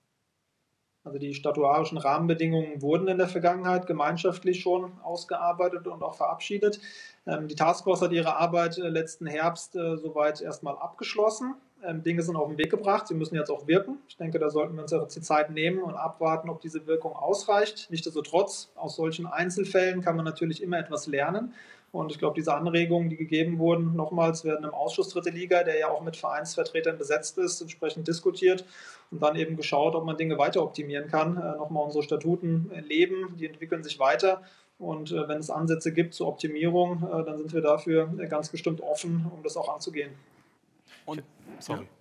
Speaker 9: Also die statuarischen Rahmenbedingungen wurden in der Vergangenheit gemeinschaftlich schon ausgearbeitet und auch verabschiedet. Die Taskforce hat ihre Arbeit letzten Herbst soweit erstmal abgeschlossen. Dinge sind auf den Weg gebracht, sie müssen jetzt auch wirken. Ich denke, da sollten wir uns jetzt die Zeit nehmen und abwarten, ob diese Wirkung ausreicht. Nichtsdestotrotz, aus solchen Einzelfällen kann man natürlich immer etwas lernen. Und ich glaube, diese Anregungen, die gegeben wurden, nochmals werden im Ausschuss 3. Liga, der ja auch mit Vereinsvertretern besetzt ist, entsprechend diskutiert und dann eben geschaut, ob man Dinge weiter optimieren kann. Nochmal unsere Statuten leben, die entwickeln sich weiter. Und wenn es Ansätze gibt zur Optimierung, dann sind wir dafür ganz bestimmt offen, um das auch anzugehen.
Speaker 2: Und,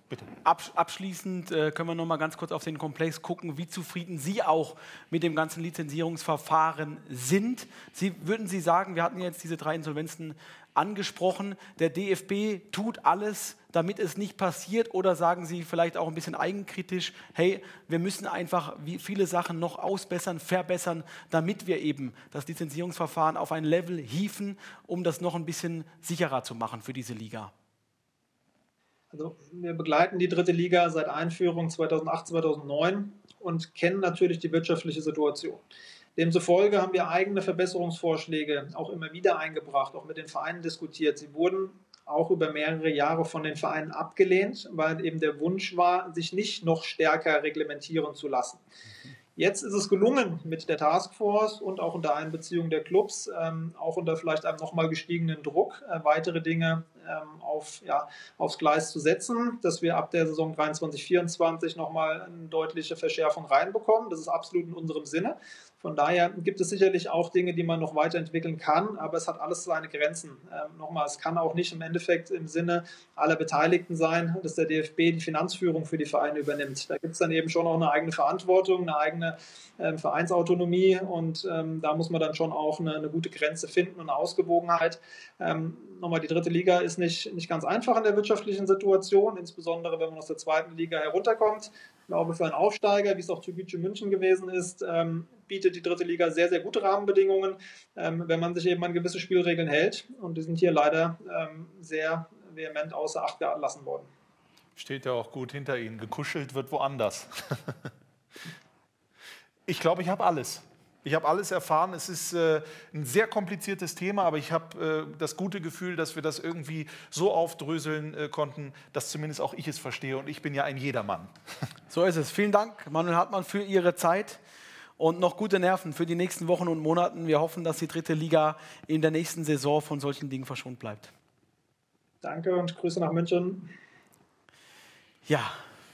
Speaker 1: Bitte.
Speaker 2: Abschließend können wir noch mal ganz kurz auf den Komplex gucken, wie zufrieden Sie auch mit dem ganzen Lizenzierungsverfahren sind. Würden Sie sagen, wir hatten jetzt diese 3 Insolvenzen angesprochen, der DFB tut alles, damit es nicht passiert, oder sagen Sie vielleicht auch ein bisschen eigenkritisch, hey, wir müssen einfach viele Sachen noch ausbessern, verbessern, damit wir eben das Lizenzierungsverfahren auf ein Level hieven, um das noch ein bisschen sicherer zu machen für diese Liga?
Speaker 9: Also wir begleiten die 3. Liga seit Einführung 2008, 2009 und kennen natürlich die wirtschaftliche Situation. Demzufolge haben wir eigene Verbesserungsvorschläge auch immer wieder eingebracht, auch mit den Vereinen diskutiert. Sie wurden auch über mehrere Jahre von den Vereinen abgelehnt, weil eben der Wunsch war, sich nicht noch stärker reglementieren zu lassen. Jetzt ist es gelungen, mit der Taskforce und auch unter Einbeziehung der Clubs, auch unter vielleicht einem nochmal gestiegenen Druck, weitere Dinge aufs Gleis zu setzen, dass wir ab der Saison 23/24 nochmal eine deutliche Verschärfung reinbekommen. Das ist absolut in unserem Sinne. Von daher gibt es sicherlich auch Dinge, die man noch weiterentwickeln kann, aber es hat alles seine Grenzen. Nochmal, es kann auch nicht im Endeffekt im Sinne aller Beteiligten sein, dass der DFB die Finanzführung für die Vereine übernimmt. Da gibt es dann eben schon auch eine eigene Verantwortung, eine eigene Vereinsautonomie, und da muss man dann schon auch eine gute Grenze finden und eine Ausgewogenheit. Nochmal, die 3. Liga ist nicht ganz einfach in der wirtschaftlichen Situation, insbesondere wenn man aus der 2. Liga herunterkommt. Ich glaube, für einen Aufsteiger, wie es auch Türkgücü München gewesen ist, bietet die 3. Liga sehr, sehr gute Rahmenbedingungen, wenn man sich eben an gewisse Spielregeln hält. Und die sind hier leider sehr vehement außer Acht gelassen worden.
Speaker 1: Steht ja auch gut hinter Ihnen. Gekuschelt wird woanders. Ich glaube, ich habe alles. Ich habe alles erfahren. Es ist ein sehr kompliziertes Thema, aber ich habe das gute Gefühl, dass wir das irgendwie so aufdröseln konnten, dass zumindest auch ich es verstehe. Und ich bin ja ein Jedermann.
Speaker 2: So ist es. Vielen Dank, Manuel Hartmann, für Ihre Zeit. Und noch gute Nerven für die nächsten Wochen und Monaten. Wir hoffen, dass die 3. Liga in der nächsten Saison von solchen Dingen verschont bleibt.
Speaker 9: Danke und Grüße nach München.
Speaker 2: Ja.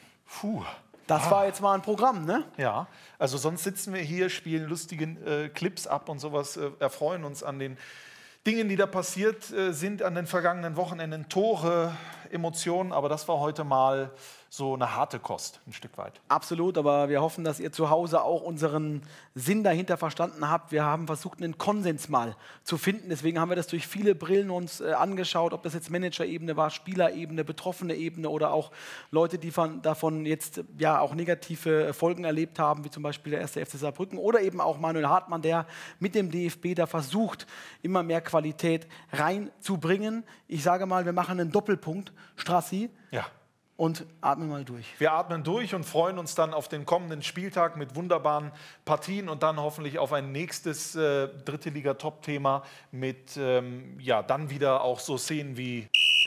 Speaker 2: Das war jetzt mal ein Programm, ne?
Speaker 1: Ja, also sonst sitzen wir hier, spielen lustige Clips ab und sowas, erfreuen uns an den Dingen, die da passiert sind an den vergangenen Wochenenden. Tore, Emotionen, aber das war heute mal so eine harte Kost, ein Stück weit.
Speaker 2: Absolut, aber wir hoffen, dass ihr zu Hause auch unseren Sinn dahinter verstanden habt. Wir haben versucht, einen Konsens mal zu finden. Deswegen haben wir das durch viele Brillen uns angeschaut, ob das jetzt Managerebene war, Spielerebene, betroffene Ebene oder auch Leute, die davon jetzt ja auch negative Folgen erlebt haben, wie zum Beispiel der 1. FC Saarbrücken oder eben auch Manuel Hartmann, der mit dem DFB da versucht, immer mehr Qualität reinzubringen. Ich sage mal, wir machen einen Doppelpunkt, Strassi.
Speaker 1: Ja.
Speaker 2: Und atmen mal durch.
Speaker 1: Wir atmen durch und freuen uns dann auf den kommenden Spieltag mit wunderbaren Partien und dann hoffentlich auf ein nächstes 3. Liga-Top-Thema mit dann wieder auch so Szenen wie...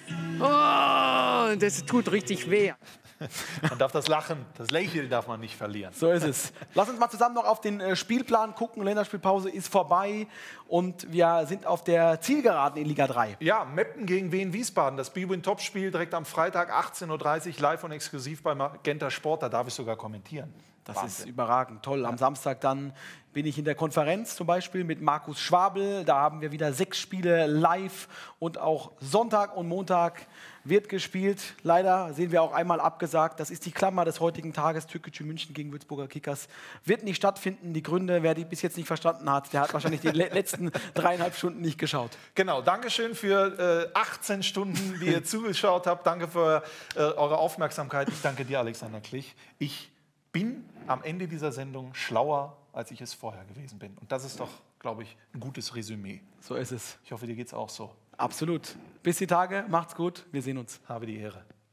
Speaker 10: Oh, das tut richtig weh.
Speaker 1: Man darf das Lachen, das Lächeln darf man nicht verlieren.
Speaker 2: So ist es. Lass uns mal zusammen noch auf den Spielplan gucken. Länderspielpause ist vorbei und wir sind auf der Zielgeraden in Liga 3.
Speaker 1: Ja, Meppen gegen Wien Wiesbaden. Das BWin-Topspiel direkt am Freitag 18:30 Uhr live und exklusiv bei Magenta Sport. Da darf ich sogar kommentieren.
Speaker 2: Das ist überragend, toll. Am Samstag dann bin ich in der Konferenz zum Beispiel mit Markus Schwabel. Da haben wir wieder 6 Spiele live und auch Sonntag und Montag wird gespielt. Leider sehen wir auch einmal abgesagt. Das ist die Klammer des heutigen Tages. Türkgücü München gegen Würzburger Kickers wird nicht stattfinden. Die Gründe, wer die bis jetzt nicht verstanden hat, der hat wahrscheinlich die letzten 3,5 Stunden nicht geschaut.
Speaker 1: Genau, Dankeschön für 18 Stunden, die ihr zugeschaut habt. Danke für eure Aufmerksamkeit. Ich danke dir, Alexander Klich. Ich bin am Ende dieser Sendung schlauer, als ich es vorher gewesen bin. Und das ist doch, glaube ich, ein gutes Resümee.
Speaker 2: So ist es.
Speaker 1: Ich hoffe, dir geht es auch so.
Speaker 2: Absolut. Bis die Tage, macht's gut, wir sehen uns.
Speaker 1: Habe die Ehre.